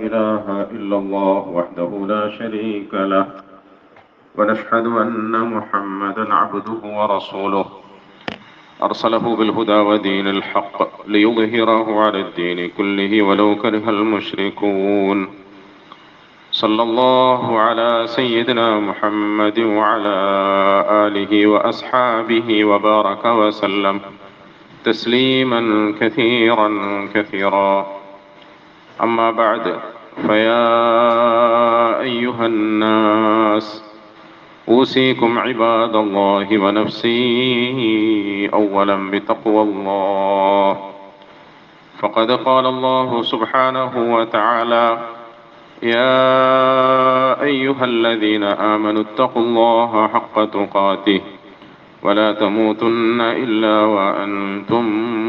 إله إلا الله وحده لا شريك له ونشهد أن محمدا عبده ورسوله أرسله بالهدى ودين الحق ليظهره على الدين كله ولو كره المشركون صلى الله على سيدنا محمد وعلى آله وأصحابه وبارك وسلم تسليما كثيرا كثيرا. أما بعد، فيا أيها الناس أوصيكم عباد الله ونفسي أولا بتقوى الله، فقد قال الله سبحانه وتعالى: يا أيها الذين آمنوا اتقوا الله حق تقاته ولا تموتن إلا وأنتم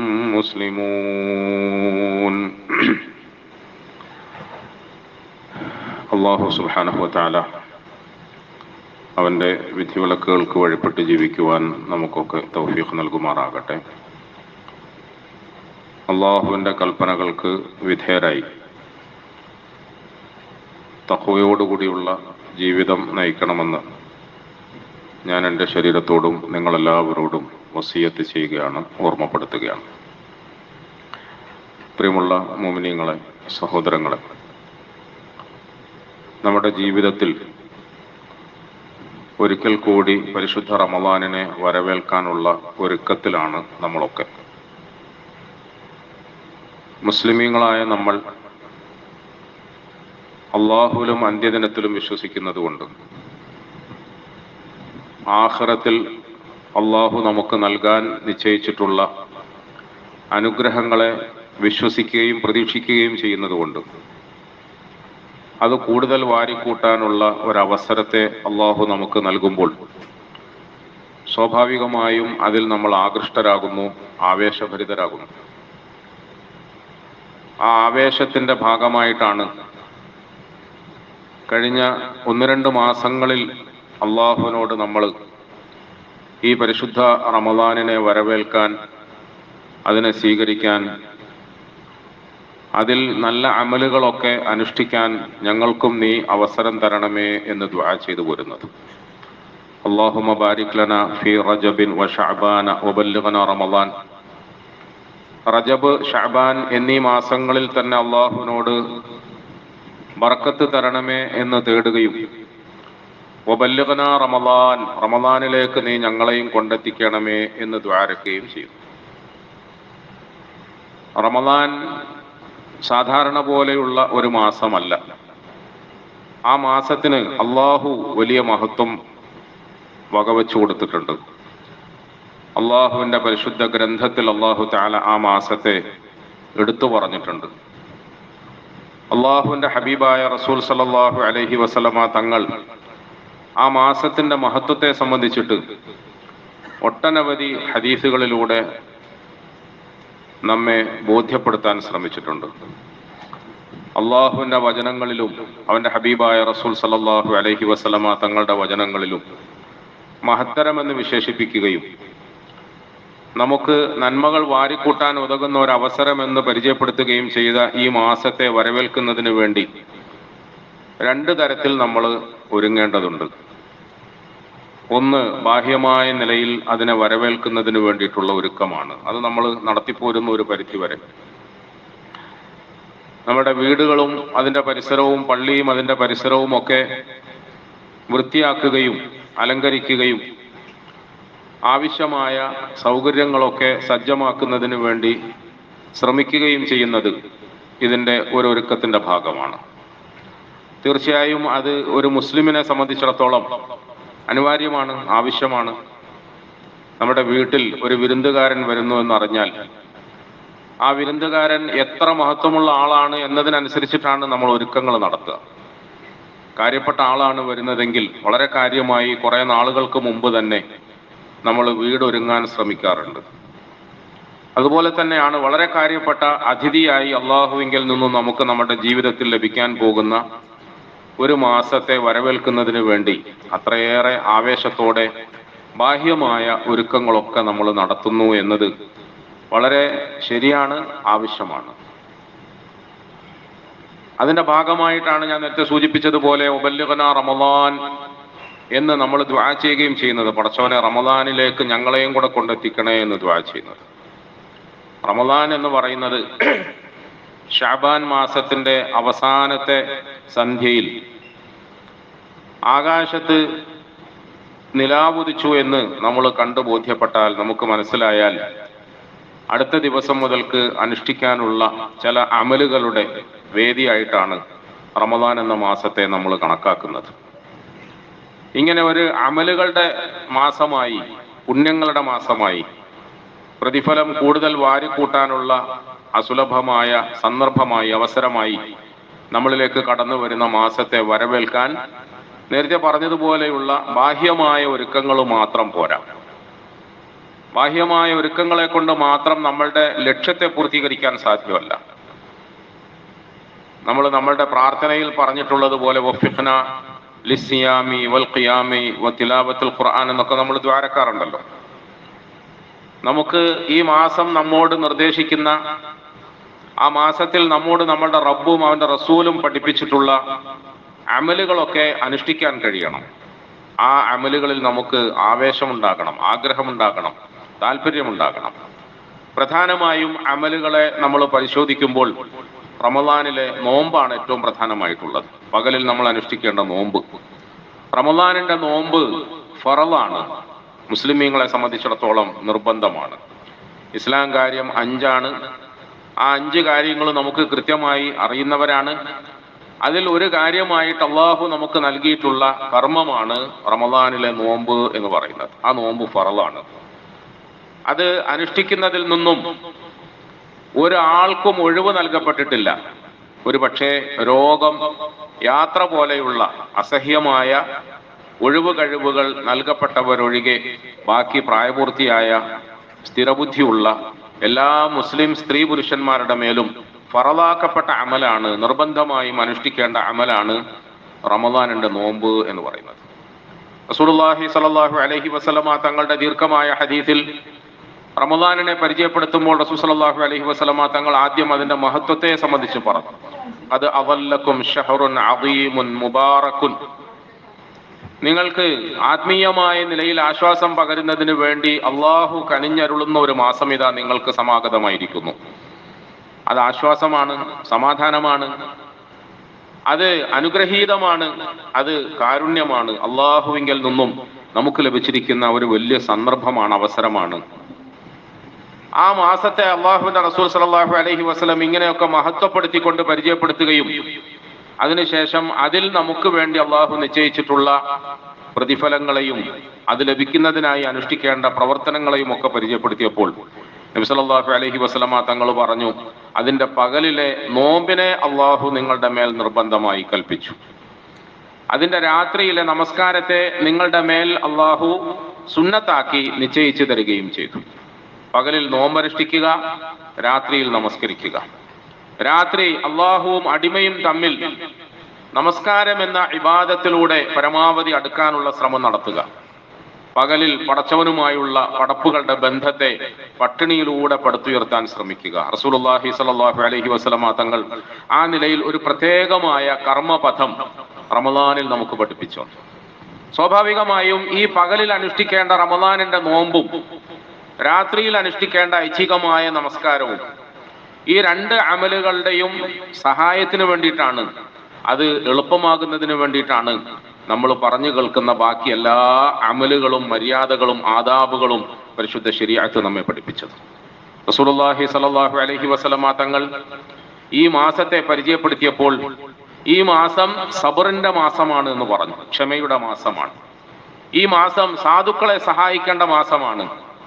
مسلمون. അല്ലാഹു സുബ്ഹാനഹു വതആല അവൻ്റെ വിധിവിലക്കുകൾക്ക് വഴിപ്പെട്ട് ജീവിക്കുവാൻ നമുക്കൊക്കെ തൗഫീഖ് നൽകുമാറാകട്ടെ. അള്ളാഹുവിൻ്റെ കൽപ്പനകൾക്ക് വിധേയരായി തഖ്വയോടുകൂടിയുള്ള ജീവിതം നയിക്കണമെന്ന് ഞാൻ എൻ്റെ ശരീരത്തോടും നിങ്ങളെല്ലാവരോടും വസിയത്ത് ചെയ്യുകയാണ്, ഓർമ്മപ്പെടുത്തുകയാണ്. പ്രിയമുള്ള മുഅ്മിനീങ്ങളെ, സഹോദരങ്ങളെ, നമ്മുടെ ജീവിതത്തിൽ ഒരിക്കൽ കൂടി പരിശുദ്ധ റമളാനിനെ വരവേൽക്കാനുള്ള ഒരുക്കത്തിലാണ് നമ്മളൊക്കെ. മുസ്ലിമീങ്ങളായ നമ്മൾ അള്ളാഹുവിലും അന്ത്യദിനത്തിലും വിശ്വസിക്കുന്നതുകൊണ്ട് ആഖിറത്തിൽ അള്ളാഹു നമുക്ക് നൽകാൻ നിശ്ചയിച്ചിട്ടുള്ള അനുഗ്രഹങ്ങളെ വിശ്വസിക്കുകയും പ്രതീക്ഷിക്കുകയും ചെയ്യുന്നതുകൊണ്ട് അത് കൂടുതൽ വാരിക്കൂട്ടാനുള്ള ഒരവസരത്തെ അള്ളാഹു നമുക്ക് നൽകുമ്പോൾ സ്വാഭാവികമായും അതിൽ നമ്മൾ ആകൃഷ്ടരാകുന്നു, ആവേശഭരിതരാകുന്നു. ആ ആവേശത്തിൻ്റെ ഭാഗമായിട്ടാണ് കഴിഞ്ഞ 1-2 മാസങ്ങളിൽ അള്ളാഹുവിനോട് നമ്മൾ ഈ പരിശുദ്ധ റമളാനിനെ വരവേൽക്കാൻ, അതിനെ സ്വീകരിക്കാൻ, അതിൽ നല്ല അമലുകളൊക്കെ അനുഷ്ഠിക്കാൻ ഞങ്ങൾക്കും നീ അവസരം തരണമേ എന്ന് ദുആ ചെയ്തു പോരുന്നത്. അല്ലാഹുമ്മ ബാരിക് ലനാ ഫീ റജബിൻ വ ശഅബാന വബല്ലിഗ്നാ റമളാൻ. റജബ്, ശഅബാൻ എന്നീ മാസങ്ങളിൽ തന്നെ അള്ളാഹുവിനോട് ബർക്കത്ത് തരണമേ എന്ന് തേടുകയും വബല്ലിഗ്നാ റമളാൻ, റമളാനിലേക്ക് നീ ഞങ്ങളെയും കൊണ്ടെത്തിക്കണമേ എന്ന് ദ്വാരക്കുകയും ചെയ്യും. റമളാൻ സാധാരണ പോലെയുള്ള ഒരു മാസമല്ല. ആ മാസത്തിന് അള്ളാഹു വലിയ മഹത്വം വകവെച്ചു കൊടുത്തിട്ടുണ്ട്. അള്ളാഹുവിൻ്റെ പരിശുദ്ധ ഗ്രന്ഥത്തിൽ അള്ളാഹു തആല ആ മാസത്തെ എടുത്തു പറഞ്ഞിട്ടുണ്ട്. അള്ളാഹുവിൻ്റെ ഹബീബായ റസൂൽ സല്ലല്ലാഹു അലൈഹി വസല്ലമ തങ്ങൾ ആ മാസത്തിൻ്റെ മഹത്വത്തെ സംബന്ധിച്ചിട്ട് ഒട്ടനവധി ഹദീസുകളിലൂടെ നമ്മെ ബോധ്യപ്പെടുത്താൻ ശ്രമിച്ചിട്ടുണ്ട്. അള്ളാഹുവിൻ്റെ വചനങ്ങളിലും അവൻ്റെ ഹബീബായ റസൂൽ സല്ലല്ലാഹു അലൈഹി വസല്ലമ തങ്ങളുടെ വചനങ്ങളിലും മഹത്തരമെന്ന് വിശേഷിപ്പിക്കുകയും നമുക്ക് നന്മകൾ വാരിക്കൂട്ടാൻ ഉതകുന്ന ഒരു അവസരമെന്ന് പരിചയപ്പെടുത്തുകയും ചെയ്ത ഈ മാസത്തെ വരവേൽക്കുന്നതിന് വേണ്ടി 2 തരത്തിൽ നമ്മൾ ഒരുങ്ങേണ്ടതുണ്ട്. ഒന്ന്, ബാഹ്യമായ നിലയിൽ അതിനെ വരവേൽക്കുന്നതിന് വേണ്ടിയിട്ടുള്ള ഒരുക്കമാണ്. അത് നമ്മൾ നടത്തിപ്പോരുന്ന ഒരു പരിധിവരെ. നമ്മുടെ വീടുകളും അതിൻ്റെ പരിസരവും, പള്ളിയും അതിൻ്റെ പരിസരവും ഒക്കെ വൃത്തിയാക്കുകയും അലങ്കരിക്കുകയും ആവശ്യമായ സൗകര്യങ്ങളൊക്കെ സജ്ജമാക്കുന്നതിന് വേണ്ടി ശ്രമിക്കുകയും ചെയ്യുന്നത് ഇതിൻ്റെ ഒരു ഒരുക്കത്തിൻ്റെ ഭാഗമാണ്. തീർച്ചയായും അത് ഒരു മുസ്ലിമിനെ സംബന്ധിച്ചിടത്തോളം അനിവാര്യമാണ്, ആവശ്യമാണ്. നമ്മുടെ വീട്ടിൽ ഒരു വിരുന്നുകാരൻ വരുന്നു എന്നറിഞ്ഞാൽ ആ വിരുന്നുകാരൻ എത്ര മഹത്വമുള്ള ആളാണ് എന്നതിനനുസരിച്ചിട്ടാണ് നമ്മൾ ഒരുക്കങ്ങൾ നടത്തുക. കാര്യപ്പെട്ട ആളാണ് വരുന്നതെങ്കിൽ വളരെ കാര്യമായി കുറേ നാളുകൾക്ക് മുമ്പ് തന്നെ നമ്മൾ വീടൊരുങ്ങാൻ ശ്രമിക്കാറുണ്ട്. അതുപോലെ തന്നെയാണ് വളരെ കാര്യപ്പെട്ട അതിഥിയായി അള്ളാഹുവിങ്കിൽ നിന്നും നമുക്ക് നമ്മുടെ ജീവിതത്തിൽ ലഭിക്കാൻ പോകുന്ന ഒരു മാസത്തെ വരവേൽക്കുന്നതിന് വേണ്ടി അത്രയേറെ ആവേശത്തോടെ ബാഹ്യമായ ഒരുക്കങ്ങളൊക്കെ നമ്മൾ നടത്തുന്നു എന്നത് വളരെ ശരിയാണ്, ആവശ്യമാണ്. അതിന്റെ ഭാഗമായിട്ടാണ് ഞാൻ നേരത്തെ സൂചിപ്പിച്ചതുപോലെ ഉബല്ലിഗ്നാ റമളാൻ എന്ന് നമ്മൾ ദുആ ചെയ്യുകയും ചെയ്യുന്നത്. പടച്ചവനെ റമളാനിലേക്ക് ഞങ്ങളെയും കൂടെ കൊണ്ടെത്തിക്കണേ എന്ന് ദുആ ചെയ്യുന്നത്. റമളാൻ എന്ന് പറയുന്നത് ശഅബാൻ മാസത്തിന്റെ അവസാനത്തെ സന്ധ്യയിൽ ആകാശത്ത് നിലാവുദിച്ചു എന്ന് നമ്മൾ കണ്ടു ബോധ്യപ്പെട്ടാൽ, നമുക്ക് മനസ്സിലായാൽ അടുത്ത ദിവസം മുതൽക്ക് അനുഷ്ഠിക്കാനുള്ള ചില അമലുകളുടെ വേദിയായിട്ടാണ് റമളാൻ എന്ന മാസത്തെ നമ്മൾ കണക്കാക്കുന്നത്. ഇങ്ങനെ ഒരു അമലുകളുടെ മാസമായി, പുണ്യങ്ങളുടെ മാസമായി, പ്രതിഫലം കൂടുതൽ വാരിക്കൂട്ടാനുള്ള അസുലഭമായ സന്ദർഭമായി, അവസരമായി നമ്മളിലേക്ക് കടന്നു വരുന്ന മാസത്തെ വരവേൽക്കാൻ നേരത്തെ പറഞ്ഞതുപോലെയുള്ള ബാഹ്യമായ ഒരുക്കങ്ങൾ മാത്രം പോരാ. ബാഹ്യമായ ഒരുക്കങ്ങളെ കൊണ്ട് മാത്രം നമ്മളുടെ ലക്ഷ്യത്തെ പൂർത്തീകരിക്കാൻ സാധ്യമല്ല. നമ്മൾ നമ്മളുടെ പ്രാർത്ഥനയിൽ പറഞ്ഞിട്ടുള്ളതുപോലെ വഫിഖ്നാ ലിസ്സിയാമി വൽ ഖിയാമി വതിലാവത്തുൽ ഖുർആൻ എന്നൊക്കെ നമ്മൾ ദ്വാരക്കാറുണ്ടല്ലോ. നമുക്ക് ഈ മാസം നമ്മോട് നിർദ്ദേശിക്കുന്ന, ആ മാസത്തിൽ നമ്മോട് നമ്മളുടെ റബ്ബും അവന്റെ റസൂലും പഠിപ്പിച്ചിട്ടുള്ള അമലുകളൊക്കെ അനുഷ്ഠിക്കാൻ കഴിയണം. ആ അമലുകളിൽ നമുക്ക് ആവേശമുണ്ടാകണം, ആഗ്രഹമുണ്ടാകണം, താല്പര്യമുണ്ടാകണം. പ്രധാനമായും അമലുകളെ നമ്മൾ പരിശോധിക്കുമ്പോൾ റമളാനിലെ നോമ്പാണ് ഏറ്റവും പ്രധാനമായിട്ടുള്ളത്. പകലിൽ നമ്മൾ അനുഷ്ഠിക്കേണ്ട നോമ്പ്, റമളാനിന്റെ നോമ്പ് ഫറളാണ്. മുസ്ലിമീങ്ങളെ സംബന്ധിച്ചിടത്തോളം നിർബന്ധമാണ്. ഇസ്ലാം കാര്യം 5 ആ 5 കാര്യങ്ങൾ നമുക്ക് കൃത്യമായി അറിയുന്നവരാണ്. അതിൽ ഒരു കാര്യമായിട്ട് അള്ളാഹു നമുക്ക് നൽകിയിട്ടുള്ള കർമ്മമാണ് റമളാനിലെ നോമ്പ് എന്ന് പറയുന്നത്. ആ നോമ്പ് ഫറളാണ്. അത് അനുഷ്ഠിക്കുന്നതിൽ നിന്നും ഒരാൾക്കും ഒഴിവ് നൽകപ്പെട്ടിട്ടില്ല. ഒരു പക്ഷേ രോഗം, യാത്ര പോലെയുള്ള അസഹ്യമായ ഒഴിവ് കഴിവുകൾ നൽകപ്പെട്ടവരൊഴികെ ബാക്കി പ്രായപൂർത്തിയായ സ്ഥിരബുദ്ധിയുള്ള എല്ലാ മുസ്ലിം സ്ത്രീ പുരുഷന്മാരുടെ മേലും ഫറളാക്കപ്പെട്ട അമലാണ്, നിർബന്ധമായും അനുഷ്ഠിക്കേണ്ട അമലാണ് റമളാനിന്റെ നോമ്പ് എന്ന് പറയുന്നത്. റസൂലുള്ളാഹി സ്വല്ലല്ലാഹു അലൈഹി വസല്ലമ തങ്ങളുടെ ദീർഘമായ ഹദീസിൽ റമളാനിനെ പരിചയപ്പെടുത്തുമ്പോൾ റസൂൽ സ്വല്ലല്ലാഹു അലൈഹി വസല്ലമ തങ്ങൾ ആദ്യം അതിന്റെ മഹത്വത്തെ സംബന്ധിച്ച് പറഞ്ഞു. അത് അവല്ലക്കും ഷഹറുൻ അദീമുൻ മുബാറക്കുൻ, നിങ്ങൾക്ക് ആത്മീയമായ നിലയിൽ ആശ്വാസം പകരുന്നതിന് വേണ്ടി അള്ളാഹു കനിഞ്ഞരുളുന്ന ഒരു മാസം ഇതാ നിങ്ങൾക്ക് സമാഗതമായിരിക്കുന്നു. അത് ആശ്വാസമാണ്, സമാധാനമാണ്, അത് അനുഗ്രഹീതമാണ്, അത് കാരുണ്യമാണ്. അള്ളാഹുവിങ്കിൽ നിന്നും നമുക്ക് ലഭിച്ചിരിക്കുന്ന ഒരു വലിയ സന്ദർഭമാണ്, അവസരമാണ്. ആ മാസത്തെ അള്ളാഹുവിന്റെ റസൂൽ സല്ലല്ലാഹു അലൈഹി വസല്ലം ഇങ്ങനെയൊക്കെ മഹത്വപ്പെടുത്തിക്കൊണ്ട് പരിചയപ്പെടുത്തുകയും അതിനുശേഷം അതിൽ നമുക്ക് വേണ്ടി അള്ളാഹു നിശ്ചയിച്ചിട്ടുള്ള പ്രതിഫലങ്ങളെയും അത് ലഭിക്കുന്നതിനായി അനുഷ്ഠിക്കേണ്ട പ്രവർത്തനങ്ങളെയും ഒക്കെ പരിചയപ്പെടുത്തിയപ്പോൾ നബി സല്ലല്ലാഹു അലൈഹി വസല്ലമ തങ്ങൾ പറഞ്ഞു, അതിന്റെ പകലിലെ നോമ്പിനെ അള്ളാഹു നിങ്ങളുടെ മേൽ നിർബന്ധമായി കൽപ്പിച്ചു. അതിന്റെ രാത്രിയിലെ നമസ്കാരത്തെ നിങ്ങളുടെ മേൽ അള്ളാഹു സുന്നത്താക്കി നിശ്ചയിച്ചു തരികയും ചെയ്തു. പകലിൽ നോമ്പനുഷ്ഠിക്കുക, രാത്രിയിൽ നമസ്കരിക്കുക. രാത്രി അള്ളാഹുവും അടിമയും തമ്മിൽ നമസ്കാരം എന്ന ഇബാദത്തിലൂടെ പരമാവധി അടുക്കാനുള്ള ശ്രമം നടത്തുക. പകലിൽ പടച്ചവനുമായുള്ള പടപ്പുകളുടെ ബന്ധത്തെ പട്ടിണിയിലൂടെ പടുത്തുയർത്താൻ ശ്രമിക്കുക. റസൂലുള്ളാഹി സ്വല്ലല്ലാഹു അലൈഹി വസല്ലമ തങ്ങൾ ആ നിലയിൽ ഒരു പ്രത്യേകമായ കർമ്മപഥം റമളാനിൽ നമുക്ക് പഠിപ്പിച്ചു. സ്വാഭാവികമായും ഈ പകലിൽ അനുഷ്ഠിക്കേണ്ട റമളാനിന്റെ നോമ്പും രാത്രിയിൽ അനുഷ്ഠിക്കേണ്ട ഐച്ഛികമായ നമസ്കാരവും ഈ 2 അമലുകളുടെയും സഹായത്തിന് വേണ്ടിയിട്ടാണ്, അത് എളുപ്പമാകുന്നതിന് വേണ്ടിയിട്ടാണ് നമ്മൾ പറഞ്ഞു കേൾക്കുന്ന ബാക്കി എല്ലാ അമലുകളും മര്യാദകളും ആദാബുകളും പരിശുദ്ധ ശരീഅത്ത് നമ്മെ പഠിപ്പിച്ചത്. റസൂലുള്ളാഹി സ്വല്ലല്ലാഹു അലൈഹി വസല്ലമ തങ്ങൾ ഈ മാസത്തെ പരിചയപ്പെടുത്തിയപ്പോൾ ഈ മാസം സബറിന്റെ മാസമാണ് എന്ന് പറഞ്ഞു. ക്ഷമയുടെ മാസമാണ്. ഈ മാസം സാധുക്കളെ സഹായിക്കേണ്ട മാസമാണ്.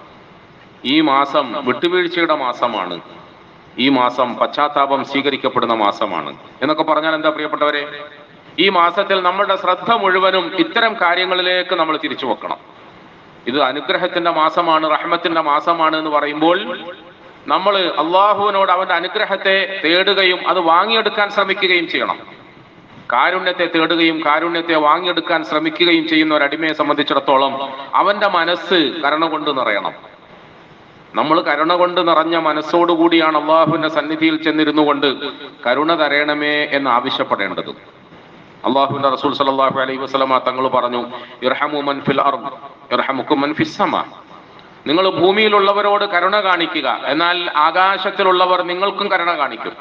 ഈ മാസം വിട്ടുവീഴ്ചയുടെ മാസമാണ്. ഈ മാസം പശ്ചാത്താപം സ്വീകരിക്കപ്പെടുന്ന മാസമാണ് എന്നൊക്കെ പറഞ്ഞാൽ എന്താ പ്രിയപ്പെട്ടവരെ, ഈ മാസത്തിൽ നമ്മളുടെ ശ്രദ്ധ മുഴുവനും ഇത്തരം കാര്യങ്ങളിലേക്ക് നമ്മൾ തിരിച്ചു വെക്കണം. ഇത് അനുഗ്രഹത്തിന്റെ മാസമാണ്, റഹ്മത്തിന്റെ മാസമാണ് എന്ന് പറയുമ്പോൾ നമ്മൾ അള്ളാഹുവിനോട് അവന്റെ അനുഗ്രഹത്തെ തേടുകയും അത് വാങ്ങിയെടുക്കാൻ ശ്രമിക്കുകയും ചെയ്യണം. കാരുണ്യത്തെ തേടുകയും കാരുണ്യത്തെ വാങ്ങിയെടുക്കാൻ ശ്രമിക്കുകയും ചെയ്യുന്ന ഒരു അടിമയെ സംബന്ധിച്ചിടത്തോളം അവന്റെ മനസ്സ് കരുണ കൊണ്ട് നിറയണം. നമ്മൾ കരുണ കൊണ്ട് നിറഞ്ഞ മനസ്സോടുകൂടിയാണ് അള്ളാഹുവിന്റെ സന്നിധിയിൽ ചെന്നിരുന്നു കൊണ്ട് കരുണ തരയണമേ എന്ന് ആവശ്യപ്പെടേണ്ടത്. അള്ളാഹുവിന്റെ റസൂൽ സല്ലല്ലാഹു അലൈഹി വസല്ലമ തങ്ങൾ പറഞ്ഞു, ഇർഹമു മൻ ഫിൽ അർദ് ഇർഹമുക്കും മൻ ഫിസ് സമാ. നിങ്ങൾ ഭൂമിയിലുള്ളവരോട് കരുണ കാണിക്കുക, എന്നാൽ ആകാശത്തിലുള്ളവർ നിങ്ങൾക്കും കരുണ കാണിക്കും.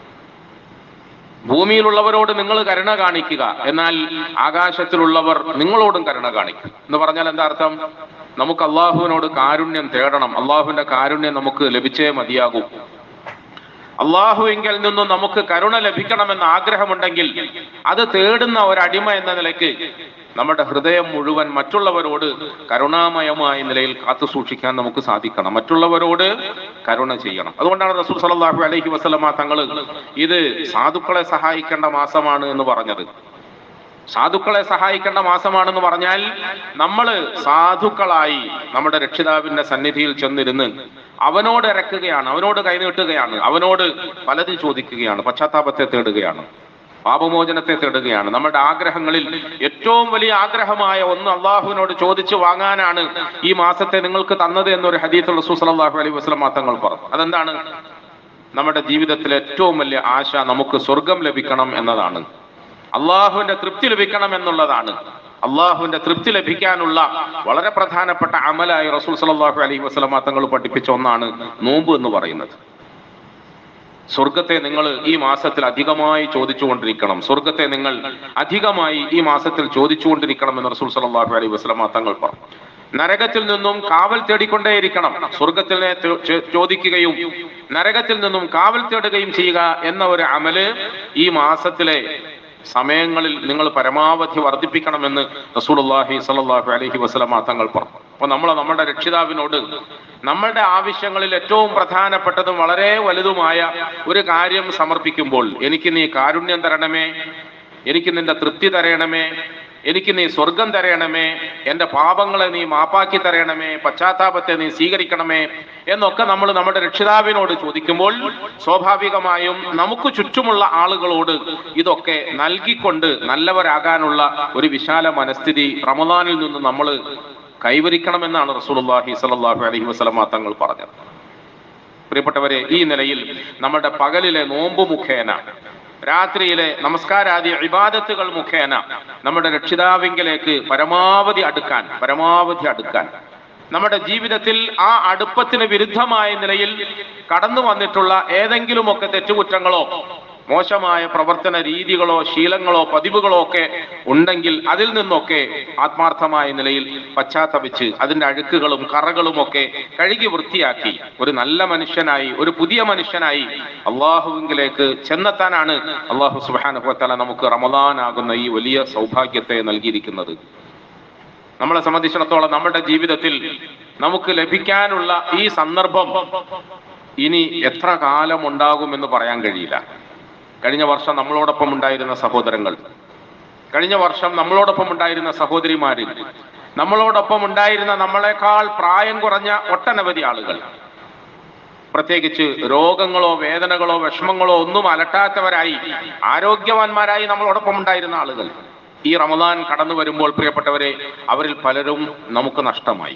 ഭൂമിയിലുള്ളവരോട് നിങ്ങൾ കരുണ കാണിക്കുക, എന്നാൽ ആകാശത്തിലുള്ളവർ നിങ്ങളോടും കരുണ കാണിക്കും എന്ന് പറഞ്ഞാൽ എന്താ അർത്ഥം? നമുക്ക് അള്ളാഹുവിനോട് കാരുണ്യം തേടണം. അള്ളാഹുവിന്റെ കാരുണ്യം നമുക്ക് ലഭിച്ചേ മതിയാകൂ. അള്ളാഹുവിങ്കിൽ നിന്നും നമുക്ക് കരുണ ലഭിക്കണമെന്ന് ആഗ്രഹമുണ്ടെങ്കിൽ അത് തേടുന്ന ഒരടിമ എന്ന നിലയ്ക്ക് നമ്മുടെ ഹൃദയം മുഴുവൻ മറ്റുള്ളവരോട് കരുണാമയമായ നിലയിൽ കാത്തു സൂക്ഷിക്കാൻ നമുക്ക് സാധിക്കണം. മറ്റുള്ളവരോട് കരുണ ചെയ്യണം. അതുകൊണ്ടാണ് റസൂൽ സല്ലല്ലാഹു അലൈഹി വസല്ലമ തങ്ങൾ ഇത് സാധുക്കളെ സഹായിക്കേണ്ട മാസമാണ് എന്ന് പറഞ്ഞത്. സാധുക്കളെ സഹായിക്കേണ്ട മാസമാണെന്ന് പറഞ്ഞാൽ നമ്മൾ സാധുക്കളായി നമ്മുടെ രക്ഷിതാവിന്റെ സന്നിധിയിൽ ചെന്നിരുന്ന് അവനോട് ഇറക്കുകയാണ്, അവനോട് കൈനീട്ടുകയാണ്, അവനോട് പലതും ചോദിക്കുകയാണ്, പശ്ചാത്താപത്തെ തേടുകയാണ്, പാപമോചനത്തെ തേടുകയാണ്. നമ്മുടെ ആഗ്രഹങ്ങളിൽ ഏറ്റവും വലിയ ആഗ്രഹമായ ഒന്ന് അള്ളാഹുവിനോട് ചോദിച്ചു വാങ്ങാനാണ് ഈ മാസത്തെ നിങ്ങൾക്ക് തന്നത് എന്നൊരു ഹദീസ് റസൂൽ സല്ലല്ലാഹു അലൈഹി വസല്ലം തങ്ങൾ പറഞ്ഞു. അതെന്താണ്? നമ്മുടെ ജീവിതത്തിലെ ഏറ്റവും വലിയ ആശ നമുക്ക് സ്വർഗം ലഭിക്കണം എന്നതാണ്, അള്ളാഹുവിന്റെ തൃപ്തി ലഭിക്കണം എന്നുള്ളതാണ്. അള്ളാഹുവിന്റെ തൃപ്തി ലഭിക്കാനുള്ള വളരെ പ്രധാനപ്പെട്ട അമലായി റസൂൽ സല്ലല്ലാഹു അലൈഹി വസല്ലം തങ്ങൾ പഠിപ്പിച്ച ഒന്നാണ് നോമ്പ് എന്ന് പറയുന്നത്. സ്വർഗത്തെ നിങ്ങൾ ഈ മാസത്തിൽ അധികമായി ചോദിച്ചുകൊണ്ടിരിക്കണം, സ്വർഗത്തെ നിങ്ങൾ അധികമായി ഈ മാസത്തിൽ ചോദിച്ചുകൊണ്ടിരിക്കണം എന്ന് റസൂൽ സല്ലല്ലാഹു അലൈഹി വസല്ലം തങ്ങൾ പറഞ്ഞു. നരകത്തിൽ നിന്നും കാവൽ തേടിക്കൊണ്ടേയിരിക്കണം. സ്വർഗത്തിനെ ചോദിക്കുകയും നരകത്തിൽ നിന്നും കാവൽ തേടുകയും ചെയ്യുക എന്ന ഒരു അമല് ഈ മാസത്തിലെ സമയങ്ങളിൽ നിങ്ങൾ പരമാവധി വർദ്ധിപ്പിക്കണമെന്ന് റസൂലുള്ളാഹി സ്വല്ലല്ലാഹു അലൈഹി വസല്ലം തങ്ങൾ പറഞ്ഞു. അപ്പോൾ നമ്മൾ നമ്മുടെ രക്ഷിതാവിനോട് നമ്മളുടെ ആവശ്യങ്ങളിൽ ഏറ്റവും പ്രധാനപ്പെട്ടതും വളരെ വലുതുമായ ഒരു കാര്യം സമർപ്പിക്കുമ്പോൾ, എനിക്ക് നീ കാരുണ്യം തരണമേ, എനിക്ക് നിന്റെ തൃപ്തി തരയണമേ, എനിക്ക് നീ സ്വർഗം തരയണമേ, എൻ്റെ പാപങ്ങളെ നീ മാപ്പാക്കി തരയണമേ, പശ്ചാത്താപത്തെ നീ സ്വീകരിക്കണമേ എന്നൊക്കെ നമ്മൾ നമ്മുടെ രക്ഷിതാവിനോട് ചോദിക്കുമ്പോൾ സ്വാഭാവികമായും നമുക്ക് ചുറ്റുമുള്ള ആളുകളോട് ഇതൊക്കെ നൽകിക്കൊണ്ട് നല്ലവരാകാനുള്ള ഒരു വിശാല മനസ്ഥിതി റമദാനിൽ നിന്ന് നമ്മൾ കൈവരിക്കണമെന്നാണ് റസൂലുള്ളാഹി സ്വല്ലല്ലാഹു അലൈഹി വസല്ലം തങ്ങൾ പറഞ്ഞത്. പ്രിയപ്പെട്ടവരെ, ഈ നിലയിൽ നമ്മുടെ പകലിലെ നോമ്പ് മുഖേന, രാത്രിയിലെ നമസ്കാരാദി ഇബാദത്തുകൾ മുഖേന നമ്മുടെ രക്ഷിതാവിങ്കിലേക്ക് പരമാവധി അടുക്കാൻ നമ്മുടെ ജീവിതത്തിൽ ആ അടുപ്പത്തിന് വിരുദ്ധമായ നിലയിൽ കടന്നു വന്നിട്ടുള്ള ഏതെങ്കിലുമൊക്കെ തെറ്റുകുറ്റങ്ങളോ മോശമായ പ്രവർത്തന രീതികളോ ശീലങ്ങളോ പതിവുകളോ ഒക്കെ ഉണ്ടെങ്കിൽ അതിൽ നിന്നൊക്കെ ആത്മാർത്ഥമായ നിലയിൽ പശ്ചാത്തപിച്ച് അതിന്റെ അഴുക്കുകളും കറകളും ഒക്കെ കഴുകി വൃത്തിയാക്കി ഒരു നല്ല മനുഷ്യനായി, ഒരു പുതിയ മനുഷ്യനായി അള്ളാഹുവിലേക്ക് ചെന്നെത്താനാണ് അള്ളാഹു സുബ്ഹാനഹു വ തആല നമുക്ക് റമദാൻ ആകുന്ന ഈ വലിയ സൗഭാഗ്യത്തെ നൽകിയിരിക്കുന്നത്. നമ്മളെ സംബന്ധിച്ചിടത്തോളം നമ്മുടെ ജീവിതത്തിൽ നമുക്ക് ലഭിക്കാനുള്ള ഈ സന്ദർഭം ഇനി എത്ര കാലം ഉണ്ടാകുമെന്ന് പറയാൻ കഴിയില്ല. കഴിഞ്ഞ വർഷം നമ്മളോടൊപ്പം ഉണ്ടായിരുന്ന സഹോദരങ്ങൾ, കഴിഞ്ഞ വർഷം നമ്മളോടൊപ്പം ഉണ്ടായിരുന്ന സഹോദരിമാരിൽ, നമ്മളോടൊപ്പം ഉണ്ടായിരുന്ന നമ്മളെക്കാൾ പ്രായം കുറഞ്ഞ ഒട്ടനവധി ആളുകൾ, പ്രത്യേകിച്ച് രോഗങ്ങളോ വേദനകളോ വിഷമങ്ങളോ ഒന്നും അലട്ടാത്തവരായി ആരോഗ്യവാന്മാരായി നമ്മളോടൊപ്പം ഉണ്ടായിരുന്ന ആളുകൾ ഈ റമദാൻ കടന്നു വരുമ്പോൾ പ്രിയപ്പെട്ടവരെ അവരിൽ പലരും നമുക്ക് നഷ്ടമായി.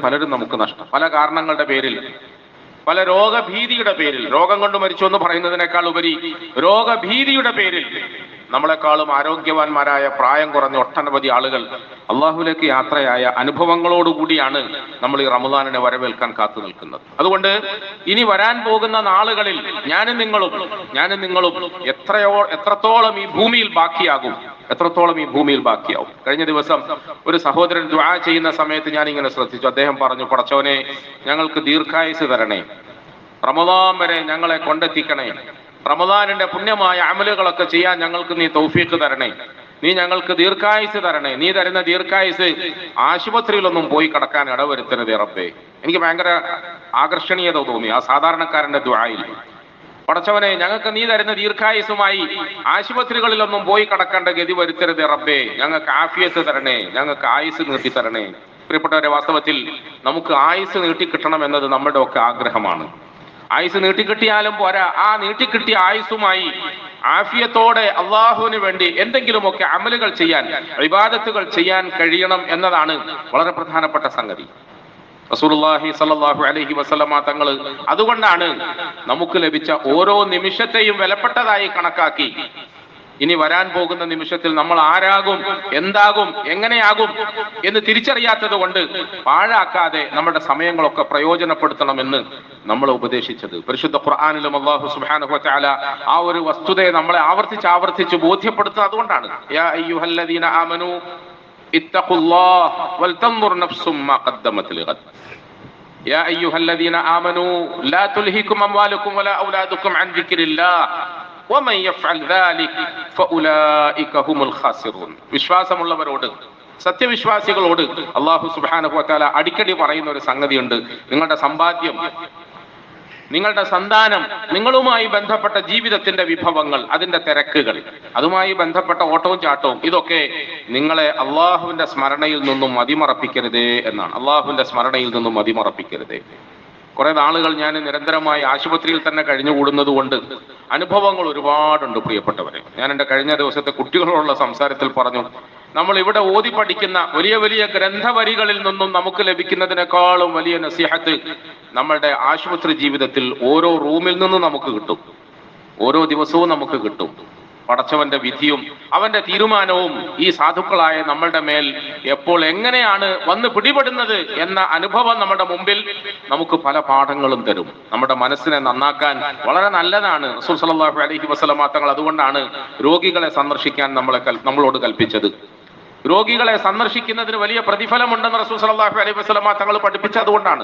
പല കാരണങ്ങളുടെ പേരിൽ, പല രോഗഭീതിയുടെ പേരിൽ, രോഗം കൊണ്ട് മരിച്ചു എന്ന് പറയുന്നതിനേക്കാൾ ഉപരി രോഗഭീതിയുടെ പേരിൽ നമ്മളെക്കാളും ആരോഗ്യവാന്മാരായ പ്രായം കുറഞ്ഞ ഒട്ടനവധി ആളുകൾ അള്ളാഹുലേക്ക് യാത്രയായ അനുഭവങ്ങളോടുകൂടിയാണ് നമ്മൾ ഈ റമദാനിനെ വരവേൽക്കാൻ കാത്തു നിൽക്കുന്നത്. അതുകൊണ്ട് ഇനി വരാൻ പോകുന്ന നാളുകളിൽ ഞാനും നിങ്ങളും എത്രത്തോളം ഈ ഭൂമിയിൽ ബാക്കിയാകും. കഴിഞ്ഞ ദിവസം ഒരു സഹോദരൻ ദുആ ചെയ്യുന്ന സമയത്ത് ഞാൻ ഇങ്ങനെ ശ്രദ്ധിച്ചു. അദ്ദേഹം പറഞ്ഞു, പടച്ചവനെ ഞങ്ങൾക്ക് ദീർഘായുസ് തരണേ, റമദാൻ വരെ ഞങ്ങളെ കൊണ്ടെത്തിക്കണേ, റമദാനിന്റെ പുണ്യമായ അമലുകളൊക്കെ ചെയ്യാൻ ഞങ്ങൾക്ക് നീ തൗഫീഖ് തരണേ, നീ ഞങ്ങൾക്ക് ദീർഘായുസ് തരണേ, നീ തരുന്ന ദീർഘായുസ് ആശുപത്രിയിലൊന്നും പോയി കിടക്കാൻ ഇടവരുത്തരുതേ റബ്ബേ. എനിക്ക് ഭയങ്കര ആകർഷണീയത തോന്നി ആ സാധാരണക്കാരന്റെ ദുആയിൽ. പടച്ചവനെ ഞങ്ങൾക്ക് നീ തരുന്ന ദീർഘായുസുമായി ആശുപത്രികളിലൊന്നും പോയി കിടക്കേണ്ട ഗതി വരുത്തരുതേ റബ്ബേ, ഞങ്ങൾക്ക് ആഫിയത്ത് തരണേ, ഞങ്ങൾക്ക് ആയുസ് നീട്ടി തരണേ. പ്രിയപ്പെട്ടവരെ, വാസ്തവത്തിൽ നമുക്ക് ആയുസ് നീട്ടിക്കിട്ടണം എന്നത് നമ്മുടെ ഒക്കെ ആഗ്രഹമാണ്. ആയുസ് നീട്ടിക്കിട്ടിയാലും പോരാ, ആ നീട്ടിക്കിട്ടിയ ആയുസുമായി ആഫിയത്തോടെ അള്ളാഹുവിന് വേണ്ടി എന്തെങ്കിലുമൊക്കെ അമലുകൾ ചെയ്യാൻ, ഇബാദത്തുകൾ ചെയ്യാൻ കഴിയണം എന്നതാണ് വളരെ പ്രധാനപ്പെട്ട സംഗതി. റസൂലുള്ളാഹി സ്വല്ലല്ലാഹു അലൈഹി വസല്ലമ തങ്ങൾ അതുകൊണ്ടാണ് നമുക്ക് ലഭിച്ച ഓരോ നിമിഷത്തെയും വിലപ്പെട്ടതായി കണക്കാക്കി ഇനി വരാൻ പോകുന്ന നിമിഷത്തിൽ നമ്മൾ ആരാകും, എന്താകും, എങ്ങനെയാകും എന്ന് തിരിച്ചറിയാത്തത് കൊണ്ട് പാഴാക്കാതെ നമ്മുടെ സമയങ്ങളൊക്കെ പ്രയോജനപ്പെടുത്തണമെന്ന് നമ്മളെ ഉപദേശിച്ചത്. പരിശുദ്ധ ഖുർആനിലും അല്ലാഹു സുബ്ഹാനഹു വ തആല ആ ഒരു വസ്തുതയെ നമ്മളെ ആവർത്തിച്ച് ബോധ്യപ്പെടുത്തുന്നത് അതുകൊണ്ടാണ്. യാ അയ്യുഹല്ലദീന ആമനൂ ഇത്തഖുല്ലാഹ വൽതൻദുർ നഫ്സും മാ ഖദ്ദമത് ലിഗദ്. യാ അയ്യുഹല്ലദീന ആമനൂ ലാ തുൽഹികും അംവാലുകും വലാ ഔലാദുകും അൻ ദിക്രില്ലാഹ് വമൻ യഫ്അൽ ദാലിക ഫഉലൈക ഹുമുൽ ഖാസിറൂൻ. വിശ്വാസമുള്ളവരോട്, സത്യവിശ്വാസികളോട് അല്ലാഹു സുബ്ഹാനഹു വ തആല അടിക്കടി പറയുന്ന ഒരു സംഗതിയുണ്ട്. നിങ്ങളുടെ സമ്പാദ്യം, നിങ്ങളുടെ സന്താനം, നിങ്ങളുമായി ബന്ധപ്പെട്ട ജീവിതത്തിന്റെ വിഭവങ്ങൾ, അതിന്റെ തിരക്കുകൾ, അതുമായി ബന്ധപ്പെട്ട ഓട്ടവും ചാട്ടവും, ഇതൊക്കെ നിങ്ങളെ അള്ളാഹുവിന്റെ സ്മരണയിൽ നിന്നും മതിമറപ്പിക്കരുതേ എന്നാണ്. അള്ളാഹുവിന്റെ സ്മരണയിൽ നിന്നും മതിമറപ്പിക്കരുതേ. കുറെ നാളുകൾ ഞാൻ നിരന്തരമായി ആശുപത്രിയിൽ തന്നെ കഴിഞ്ഞുകൂടുന്നത് കൊണ്ട് അനുഭവങ്ങൾ ഒരുപാടുണ്ട് പ്രിയപ്പെട്ടവരെ. ഞാൻ എൻ്റെ കഴിഞ്ഞ ദിവസത്തെ കുട്ടികളോടുള്ള സംസാരത്തിൽ പറഞ്ഞു, നമ്മൾ ഇവിടെ ഓതി പഠിക്കുന്ന വലിയ വലിയ ഗ്രന്ഥവരികളിൽ നിന്നും നമുക്ക് ലഭിക്കുന്നതിനേക്കാളും വലിയ നസീഹത്ത് നമ്മളുടെ ആശുപത്രി ജീവിതത്തിൽ ഓരോ റൂമിൽ നിന്നും നമുക്ക് കിട്ടും, ഓരോ ദിവസവും നമുക്ക് കിട്ടും. പടച്ചവന്റെ വിധിയും അവന്റെ തീരുമാനവും ഈ സാധുക്കളായ നമ്മളുടെ മേൽ എപ്പോൾ എങ്ങനെയാണ് വന്ന് പിടിപെടുന്നത് എന്ന അനുഭവം നമ്മുടെ മുമ്പിൽ നമുക്ക് പല പാഠങ്ങളും തരും. നമ്മുടെ മനസ്സിനെ നന്നാക്കാൻ വളരെ നല്ലതാണ്. റസൂൽ സല്ലല്ലാഹു അലൈഹി വസല്ലമ തങ്ങൾ അതുകൊണ്ടാണ് രോഗികളെ സന്ദർശിക്കാൻ നമ്മളോട് കൽപ്പിച്ചത്. രോഗികളെ സന്ദർശിക്കുന്നതിന് വലിയ പ്രതിഫലമുണ്ടെന്ന് റസൂൽ സല്ലല്ലാഹു അലൈഹി വസല്ലമ തങ്ങൾ പഠിപ്പിച്ചതുകൊണ്ടാണ്.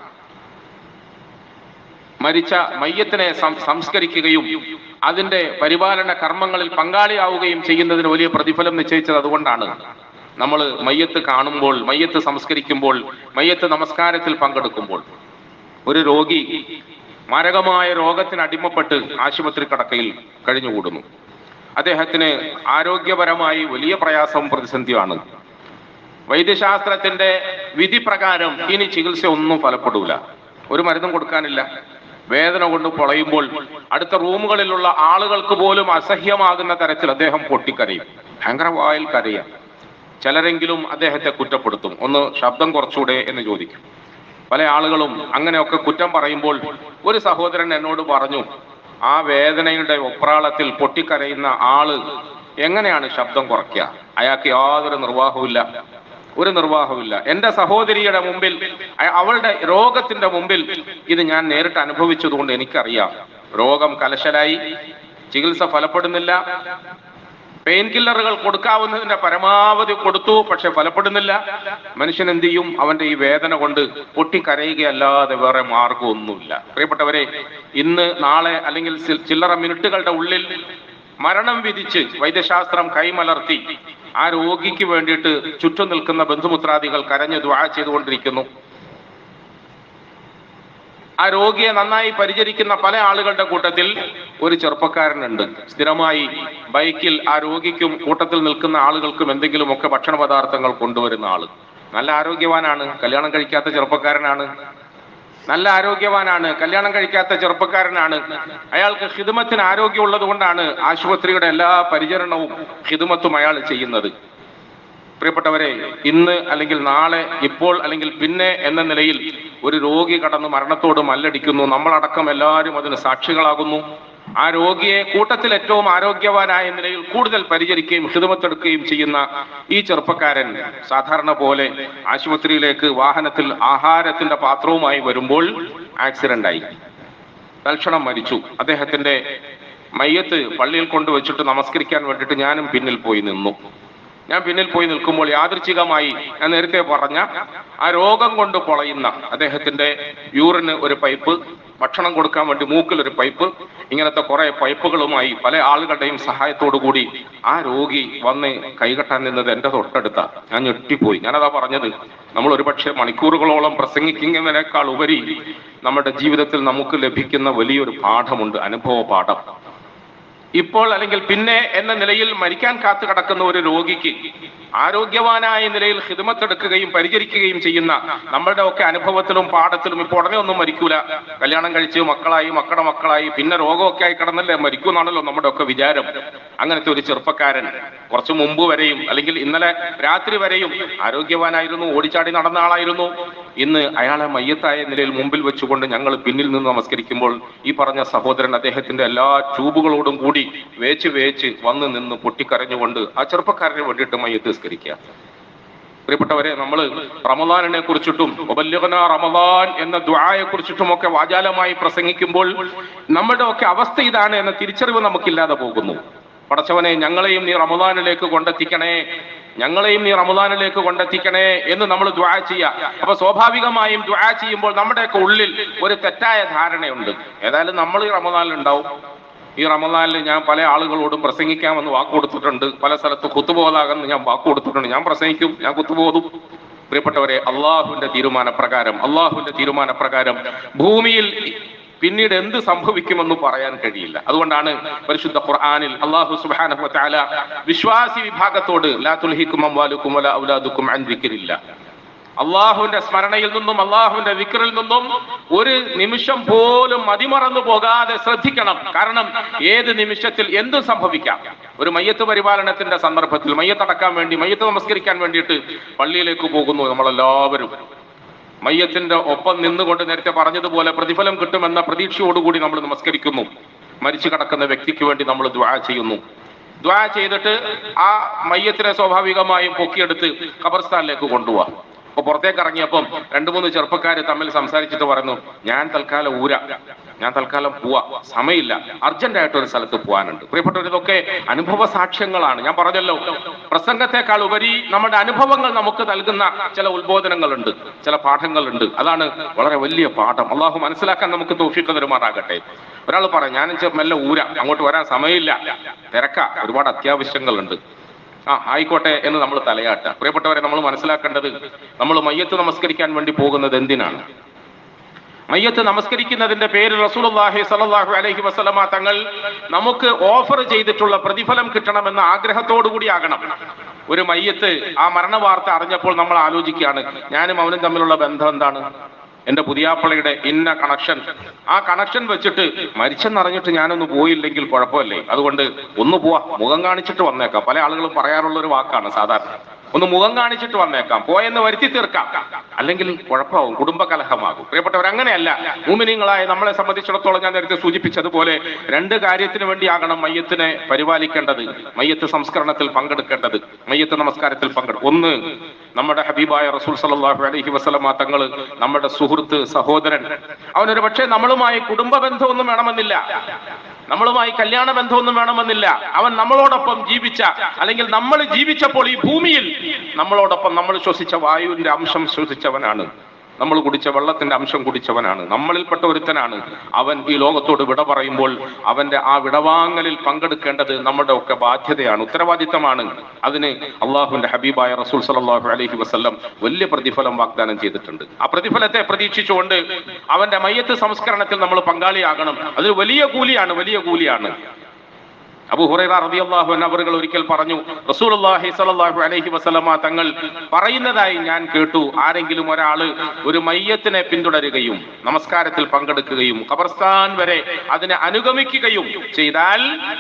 മരിച്ച മയ്യത്തിനെ സംസ്കരിക്കുകയും അതിന്റെ പരിപാലന കർമ്മങ്ങളിൽ പങ്കാളിയാവുകയും ചെയ്യുന്നതിന് വലിയ പ്രതിഫലം നിശ്ചയിച്ചത് അതുകൊണ്ടാണ്. നമ്മൾ മയ്യത്ത് കാണുമ്പോൾ, മയ്യത്ത് സംസ്കരിക്കുമ്പോൾ, മയ്യത്ത് നമസ്കാരത്തിൽ പങ്കെടുക്കുമ്പോൾ ഒരു രോഗി മാരകമായ രോഗത്തിന് അടിമപ്പെട്ട് ആശുപത്രി കിടക്കയിൽ കഴിഞ്ഞുകൂടുന്നു. അദ്ദേഹത്തിന് ആരോഗ്യപരമായി വലിയ പ്രയാസവും പ്രതിസന്ധിയുമാണ്. വൈദ്യശാസ്ത്രത്തിന്റെ വിധി പ്രകാരം ഇനി ചികിത്സ ഒന്നും ഫലപ്പെടൂല, ഒരു മരുന്നും കൊടുക്കാനില്ല. വേദന കൊണ്ട് പൊളയുമ്പോൾ അടുത്ത റൂമുകളിലുള്ള ആളുകൾക്ക് പോലും അസഹ്യമാകുന്ന തരത്തിൽ അദ്ദേഹം പൊട്ടിക്കരയും, ഭയങ്കര വായിൽ കരയാം. ചിലരെങ്കിലും അദ്ദേഹത്തെ കുറ്റപ്പെടുത്തും, ഒന്ന് ശബ്ദം കുറച്ചുകൂടെ എന്ന് ചോദിക്കും. പല ആളുകളും അങ്ങനെയൊക്കെ കുറ്റം പറയുമ്പോൾ ഒരു സഹോദരൻ എന്നോട് പറഞ്ഞു, ആ വേദനയുടെ ഒപ്രാളത്തിൽ പൊട്ടിക്കരയുന്ന ആള് എങ്ങനെയാണ് ശബ്ദം കുറയ്ക്കുക? അയാൾക്ക് യാതൊരു നിർവാഹവുമില്ല. എന്റെ സഹോദരിയുടെ മുമ്പിൽ, അവളുടെ രോഗത്തിന്റെ മുമ്പിൽ ഇത് ഞാൻ നേരിട്ട് അനുഭവിച്ചതുകൊണ്ട് എനിക്കറിയാം. രോഗം കലശലായി, ചികിത്സ ഫലപ്പെടുന്നില്ല. പെയിൻ കില്ലറുകൾ കൊടുക്കാവുന്നതിന്റെ പരമാവധി കൊടുത്തു, പക്ഷെ ഫലപ്പെടുന്നില്ല. മനുഷ്യൻ എന്ത് ചെയ്യും? അവന്റെ ഈ വേദന കൊണ്ട് പൊട്ടിക്കരയുകയല്ലാതെ വേറെ മാർഗമൊന്നുമില്ല. പ്രിയപ്പെട്ടവരെ, ഇന്ന് നാളെ അല്ലെങ്കിൽ ചില്ലറ മിനിറ്റുകളുടെ ഉള്ളിൽ മരണം വിധിച്ച് വൈദ്യശാസ്ത്രം കൈമലർത്തി ആ രോഗിക്ക് വേണ്ടിയിട്ട് ചുറ്റും നിൽക്കുന്ന ബന്ധുമിത്രാദികൾ കരഞ്ഞ് ദുആ ചെയ്തുകൊണ്ടിരിക്കുന്നു. ആ രോഗിയെ നന്നായി പരിചരിക്കുന്ന പല ആളുകളുടെ കൂട്ടത്തിൽ ഒരു ചെറുപ്പക്കാരനുണ്ട്. സ്ഥിരമായി ബൈക്കിൽ ആ രോഗിക്കും കൂട്ടത്തിൽ നിൽക്കുന്ന ആളുകൾക്കും എന്തെങ്കിലുമൊക്കെ ഭക്ഷണ പദാർത്ഥങ്ങൾ കൊണ്ടുവരുന്ന ആള്. നല്ല ആരോഗ്യവാനാണ്, കല്യാണം കഴിക്കാത്ത ചെറുപ്പക്കാരനാണ്. കല്യാണം കഴിക്കാത്ത ചെറുപ്പക്കാരനാണ്. അയാൾക്ക് ഖിദ്മത്തിന് ആരോഗ്യമുള്ളത് കൊണ്ടാണ് ആശുപത്രിയുടെ എല്ലാ പരിചരണവും ഖിദ്മത്തും അയാൾ ചെയ്യുന്നത്. പ്രിയപ്പെട്ടവരെ, ഇന്ന് അല്ലെങ്കിൽ നാളെ, ഇപ്പോൾ അല്ലെങ്കിൽ പിന്നെ എന്ന നിലയിൽ ഒരു രോഗി കടന്ന് മരണത്തോട് മല്ലടിക്കുന്നു. നമ്മളടക്കം എല്ലാവരും അതിന് സാക്ഷികളാകുന്നു. ആ രോഗിയെ കൂട്ടത്തിൽ ഏറ്റവും ആരോഗ്യവാനായ നിലയിൽ കൂടുതൽ പരിചരിക്കുകയും ഖിദ്മത്തെടുക്കുകയും ചെയ്യുന്ന ഈ ചെറുപ്പക്കാരൻ സാധാരണ പോലെ ആശുപത്രിയിലേക്ക് വാഹനത്തിൽ ആഹാരത്തിന്റെ പാത്രവുമായി വരുമ്പോൾ ആക്സിഡന്റ് ആയി, തൽക്ഷണം മരിച്ചു. അദ്ദേഹത്തിന്റെ മയ്യത്ത് പള്ളിയിൽ കൊണ്ടുവച്ചിട്ട് നമസ്കരിക്കാൻ വേണ്ടിയിട്ട് ഞാനും പിന്നിൽ പോയി നിന്നു. ഞാൻ പിന്നിൽ പോയി നിൽക്കുമ്പോൾ യാദൃച്ഛികമായി ഞാൻ നേരത്തെ പറഞ്ഞ ആ രോഗം കൊണ്ട് പൊളയുന്ന അദ്ദേഹത്തിന്റെ യൂറിന് ഒരു പൈപ്പ്, ഭക്ഷണം കൊടുക്കാൻ വേണ്ടി മൂക്കിൽ ഒരു പൈപ്പ്, ഇങ്ങനത്തെ കുറെ പൈപ്പുകളുമായി പല ആളുകളുടെയും സഹായത്തോടു കൂടി ആ രോഗി വന്ന് കൈകെട്ടാൻ നിന്നത് എന്റെ തൊട്ടടുത്ത. ഞാൻ ഞെട്ടിപ്പോയി. ഞാനതാ പറഞ്ഞത്, നമ്മൾ ഒരുപക്ഷെ മണിക്കൂറുകളോളം പ്രസംഗിക്കുന്നതിനേക്കാൾ ഉപരി നമ്മുടെ ജീവിതത്തിൽ നമുക്ക് ലഭിക്കുന്ന വലിയൊരു പാഠമുണ്ട്, അനുഭവ പാഠം. ഇപ്പോൾ അല്ലെങ്കിൽ പിന്നെ എന്ന നിലയിൽ മരിക്കാൻ കാത്തു കിടക്കുന്ന ഒരു രോഗിക്ക് ആരോഗ്യവാനായ നിലയിൽ ഖിദ്മത്തെടുക്കുകയും പരിചരിക്കുകയും ചെയ്യുന്ന നമ്മളുടെ ഒക്കെ അനുഭവത്തിലും പാഠത്തിലും ഇപ്പോൾ ഉടനെ ഒന്നും മരിക്കൂല. കല്യാണം കഴിച്ച് മക്കളായി, മക്കളുടെ മക്കളായി, പിന്നെ രോഗമൊക്കെ ആയി കിടന്നല്ലേ മരിക്കൂന്നാണല്ലോ നമ്മുടെ ഒക്കെ വിചാരം. അങ്ങനത്തെ ഒരു ചെറുപ്പക്കാരൻ കുറച്ചു മുമ്പ് വരെയും അല്ലെങ്കിൽ ഇന്നലെ രാത്രി വരെയും ആരോഗ്യവാനായിരുന്നു, ഓടിച്ചാടി നടന്ന ആളായിരുന്നു. ഇന്ന് അയാളെ മയ്യത്തായ നിലയിൽ മുമ്പിൽ വെച്ചുകൊണ്ട് ഞങ്ങൾ പിന്നിൽ നിന്ന് നമസ്കരിക്കുമ്പോൾ ഈ പറഞ്ഞ സഹോദരൻ അദ്ദേഹത്തിന്റെ എല്ലാ ട്യൂബുകളോടും കൂടി വേച്ച് വന്ന് നിന്ന് പൊട്ടിക്കരഞ്ഞുകൊണ്ട് ആ ചെറുപ്പക്കാരന് വേണ്ടിയിട്ട് മയ്യത്ത് നിസ്കരിക്കുക. പ്രിയപ്പെട്ടവരെ, നമ്മൾ റമദാനിനെ കുറിച്ചിട്ടും വബല്ലിഗ്നാ റമദാൻ എന്ന ദുആയെ കുറിച്ചിട്ടും ഒക്കെ വാചാലമായി പ്രസംഗിക്കുമ്പോൾ നമ്മുടെ ഒക്കെ അവസ്ഥ ഇതാണ് എന്ന തിരിച്ചറിവ് നമുക്കില്ലാതെ പോകുന്നു. പടച്ചവനെ, ഞങ്ങളെയും നീ റമദാനിലേക്ക് കൊണ്ടെത്തിക്കണേ, ഞങ്ങളെയും നീ റമദാനിലേക്ക് കൊണ്ടെത്തിക്കണേ എന്ന് നമ്മൾ ദുആ ചെയ്യുക. അപ്പൊ സ്വാഭാവികമായും ദുആ ചെയ്യുമ്പോൾ നമ്മുടെയൊക്കെ ഉള്ളിൽ ഒരു തെറ്റായ ധാരണയുണ്ട്. ഏതായാലും നമ്മൾ ഈ റമദാനിൽ ഉണ്ടാവും. ഈ റമദാനിൽ ഞാൻ പല ആളുകളോടും പ്രസംഗിക്കാമെന്ന് വാക്ക് കൊടുത്തിട്ടുണ്ട്. പല സ്ഥലത്ത് കുത്തുബോധാകുന്ന ഞാൻ വാക്ക് കൊടുത്തിട്ടുണ്ട്. ഞാൻ പ്രസംഗിക്കും, ഞാൻ കുത്തുബോധും. പ്രിയപ്പെട്ടവരെ, അള്ളാഹുവിന്റെ തീരുമാനപ്രകാരം ഭൂമിയിൽ പിന്നീട് എന്ത് സംഭവിക്കുമെന്ന് പറയാൻ കഴിയില്ല. അതുകൊണ്ടാണ് പരിശുദ്ധ ഖുർആനിൽ അല്ലാഹു സുബ്ഹാനഹു വ തആല വിശ്വാസി വിഭാഗത്തോട് ലാ തുൽഹികും അംവാലുകും വലാ ഔലാദുകും അൻ ദിക്രില്ലാ, അള്ളാഹുവിന്റെ സ്മരണയിൽ നിന്നും അള്ളാഹുവിന്റെ വിക്റിൽ നിന്നും ഒരു നിമിഷം പോലും മതിമറന്നു പോകാതെ ശ്രദ്ധിക്കണം. കാരണം ഏത് നിമിഷത്തിൽ എന്തും സംഭവിക്കാം. ഒരു മയ്യത്ത് പരിപാലനത്തിന്റെ സന്ദർഭത്തിൽ മയ്യത്തടക്കാൻ വേണ്ടി, മയ്യത്ത് നമസ്കരിക്കാൻ വേണ്ടിയിട്ട് പള്ളിയിലേക്ക് പോകുന്നു നമ്മളെല്ലാവരും. മയ്യത്തിന്റെ ഒപ്പം നിന്നുകൊണ്ട് നേരത്തെ പറഞ്ഞതുപോലെ പ്രതിഫലം കിട്ടുമെന്ന പ്രതീക്ഷയോടുകൂടി നമ്മൾ നമസ്കരിക്കുന്നു. മരിച്ചു കിടക്കുന്ന വ്യക്തിക്ക് വേണ്ടി നമ്മൾ ദുആ ചെയ്യുന്നു. ദുആ ചെയ്തിട്ട് ആ മയ്യത്തിനെ സ്വാഭാവികമായും പൊക്കിയെടുത്ത് ഖബർസ്ഥാനിലേക്ക് കൊണ്ടുപോവാം. അപ്പൊ പുറത്തേക്ക് ഇറങ്ങിയപ്പം 2-3 ചെറുപ്പക്കാര് തമ്മിൽ സംസാരിച്ചിട്ട് പറഞ്ഞു, ഞാൻ തൽക്കാലം പോവാ, സമയമില്ല, അർജന്റായിട്ട് ഒരു സ്ഥലത്ത് പോകാനുണ്ട്. പ്രിയപ്പെട്ടവർ, ഇതൊക്കെ അനുഭവ സാക്ഷ്യങ്ങളാണ്. ഞാൻ പറഞ്ഞല്ലോ, പ്രസംഗത്തെക്കാൾ ഉപരി നമ്മുടെ അനുഭവങ്ങൾ നമുക്ക് നൽകുന്ന ചില ഉത്ബോധനങ്ങളുണ്ട്, ചില പാഠങ്ങളുണ്ട്. അതാണ് വളരെ വലിയ പാഠം. അള്ളാഹു മനസ്സിലാക്കാൻ നമുക്ക് തൗഫീഖ് തരുമാറാകട്ടെ. ഒരാൾ പറയാം, ഞാൻ മെല്ലെ അങ്ങോട്ട് വരാൻ സമയമില്ല, തിരക്കാ, ഒരുപാട് അത്യാവശ്യങ്ങളുണ്ട്. ആയിക്കോട്ടെ എന്ന് നമ്മൾ തലയാട്ടുക. പ്രിയപ്പെട്ടവരെ, നമ്മൾ മനസ്സിലാക്കേണ്ടത്, നമ്മൾ മയ്യത്ത് നമസ്കരിക്കാൻ വേണ്ടി പോകുന്നത് എന്തിനാണ്? മയ്യത്ത് നമസ്കരിക്കുന്നതിന്റെ പേരിൽ റസൂലുള്ളാഹി സ്വല്ലല്ലാഹു അലൈഹി വസല്ലമ തങ്ങൾ നമുക്ക് ഓഫർ ചെയ്തിട്ടുള്ള പ്രതിഫലം കിട്ടണമെന്ന ആഗ്രഹത്തോടു കൂടി ആകണം. ഒരു മയ്യത്ത് ആ മരണ വാർത്ത അറിഞ്ഞപ്പോൾ നമ്മൾ ആലോചിക്കുകയാണ്, ഞാനും അവനും തമ്മിലുള്ള ബന്ധം എന്താണ്? എന്റെ പുതിയാപ്പളയുടെ ഇന്ന കണക്ഷൻ, ആ കണക്ഷൻ വെച്ചിട്ട് മരിച്ചെന്നറിഞ്ഞിട്ട് ഞാനൊന്ന് പോയില്ലെങ്കിൽ കുഴപ്പമല്ലേ? അതുകൊണ്ട് ഒന്ന് പോവാ, മുഖം കാണിച്ചിട്ട് വന്നേക്കാം. പല ആളുകളും പറയാറുള്ള ഒരു വാക്കാണ് സാധാരണ, ഒന്ന് മുഖം കാണിച്ചിട്ട് വന്നേക്കാം, പോയെന്ന് വരുത്തി തീർക്കാം, അല്ലെങ്കിൽ കുഴപ്പമാവും, കുടുംബ കലഹമാകും. പ്രിയപ്പെട്ടവർ, അങ്ങനെയല്ല. മുഅ്മിനീങ്ങളായ നമ്മളെ സംബന്ധിച്ചിടത്തോളം ഞാൻ നേരത്തെ സൂചിപ്പിച്ചതുപോലെ 2 കാര്യത്തിന് വേണ്ടിയാകണം മയ്യത്തിനെ പരിപാലിക്കേണ്ടത്, മയ്യത്ത് സംസ്കരണത്തിൽ പങ്കെടുക്കേണ്ടത്, മയ്യത്ത് നമസ്കാരത്തിൽ പങ്കെടുക്കും. ഒന്ന്, നമ്മുടെ ഹബീബായ റസൂൽ സല്ലല്ലാഹു അലൈഹി വസല്ലമ തങ്ങൾ, നമ്മുടെ സുഹൃത്ത്, സഹോദരൻ. അവനൊരു പക്ഷേ നമ്മളുമായി കുടുംബ ബന്ധമൊന്നും വേണമെന്നില്ല, നമ്മളുമായി കല്യാണ ബന്ധമൊന്നും വേണമെന്നില്ല. അവൻ നമ്മളോടൊപ്പം ജീവിച്ച, അല്ലെങ്കിൽ നമ്മൾ ജീവിച്ചപ്പോൾ ഈ ഭൂമിയിൽ നമ്മളോടൊപ്പം നമ്മൾ ശ്വസിച്ച വായുവിന്റെ അംശം ശ്വസിച്ചവനാണ്, നമ്മൾ കുടിച്ച വെള്ളത്തിന്റെ അംശം കുടിച്ചവനാണ്, നമ്മളിൽപ്പെട്ട ഒരുത്തനാണ്. അവൻ ഈ ലോകത്തോട് വിട പറയുമ്പോൾ അവന്റെ ആ വിടവാങ്ങലിൽ പങ്കെടുക്കേണ്ടത് നമ്മുടെ ഒക്കെ ബാധ്യതയാണ്, ഉത്തരവാദിത്തമാണ്. അതിന് അള്ളാഹുവിന്റെ ഹബീബായ റസൂൽ സല്ലല്ലാഹു അലൈഹി വസല്ലം വലിയ പ്രതിഫലം വാഗ്ദാനം ചെയ്തിട്ടുണ്ട്. ആ പ്രതിഫലത്തെ പ്രതീക്ഷിച്ചുകൊണ്ട് അവന്റെ മയ്യത്ത് സംസ്കരണത്തിൽ നമ്മൾ പങ്കാളിയാകണം. അതൊരു വലിയ കൂലിയാണ്. അബൂ ഹുറൈറ റളിയല്ലാഹു അൻഹു അവர்கள் ഒരിക്കൽ പറഞ്ഞു, റസൂലുള്ളാഹി സ്വല്ലല്ലാഹു അലൈഹി വസല്ലമ തങ്ങൾ പറയുന്നതായി ഞാൻ കേട്ടു, ആരെങ്കിലും ഒരാള് ഒരു മയ്യത്തിനെ പിന്തുടരുകയും നമസ്കാരത്തിൽ പങ്കെടുക്കുകയും ഖബർസ്ഥാൻ വരെ അതിനെ അനുഗമിക്കുകയും ചെയ്താൽ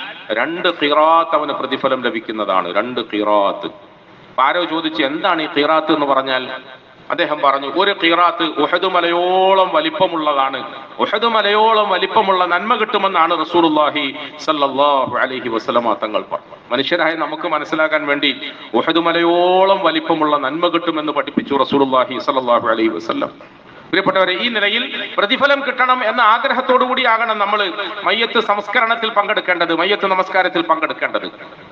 2 ഖിറാത്ത് അവന് പ്രതിഫലം ലഭിക്കുന്നതാണ്. 2 ഖിറാത്ത്. ആരോ ചോദിച്ചു, എന്താണ് ഈ ഖിറാത്ത് എന്ന് പറഞ്ഞാൽ? അദ്ദേഹം പറഞ്ഞു, ഒരു ഖിറാത്ത് ഉഹദ് മലയോളം വലിപ്പമുള്ളതാണ്, ഉഹദ് മലയോളം വലിപ്പമുള്ള നന്മ കിട്ടുമെന്നാണ് റസൂലുള്ളാഹി സല്ലല്ലാഹു അലൈഹി വസല്ലമ തങ്ങൾ പറഞ്ഞു. മനുഷ്യരായ നമുക്ക് മനസ്സിലാക്കാൻ വേണ്ടി ഉഹദ് മലയോളം വലിപ്പമുള്ള നന്മ കിട്ടുമെന്ന് പഠിപ്പിച്ചു റസൂലുള്ളാഹി സല്ലല്ലാഹു അലൈഹി വസല്ലം. പ്രിയപ്പെട്ടവരെ, ഈ നിലയിൽ പ്രതിഫലം കിട്ടണം എന്ന ആഗ്രഹത്തോടു കൂടിയാകണം നമ്മൾ മയ്യത്ത് സംസ്കരണത്തിൽ പങ്കെടുക്കേണ്ടത്, മയ്യത്ത് നമസ്കാരത്തിൽ പങ്കെടുക്കേണ്ടത്.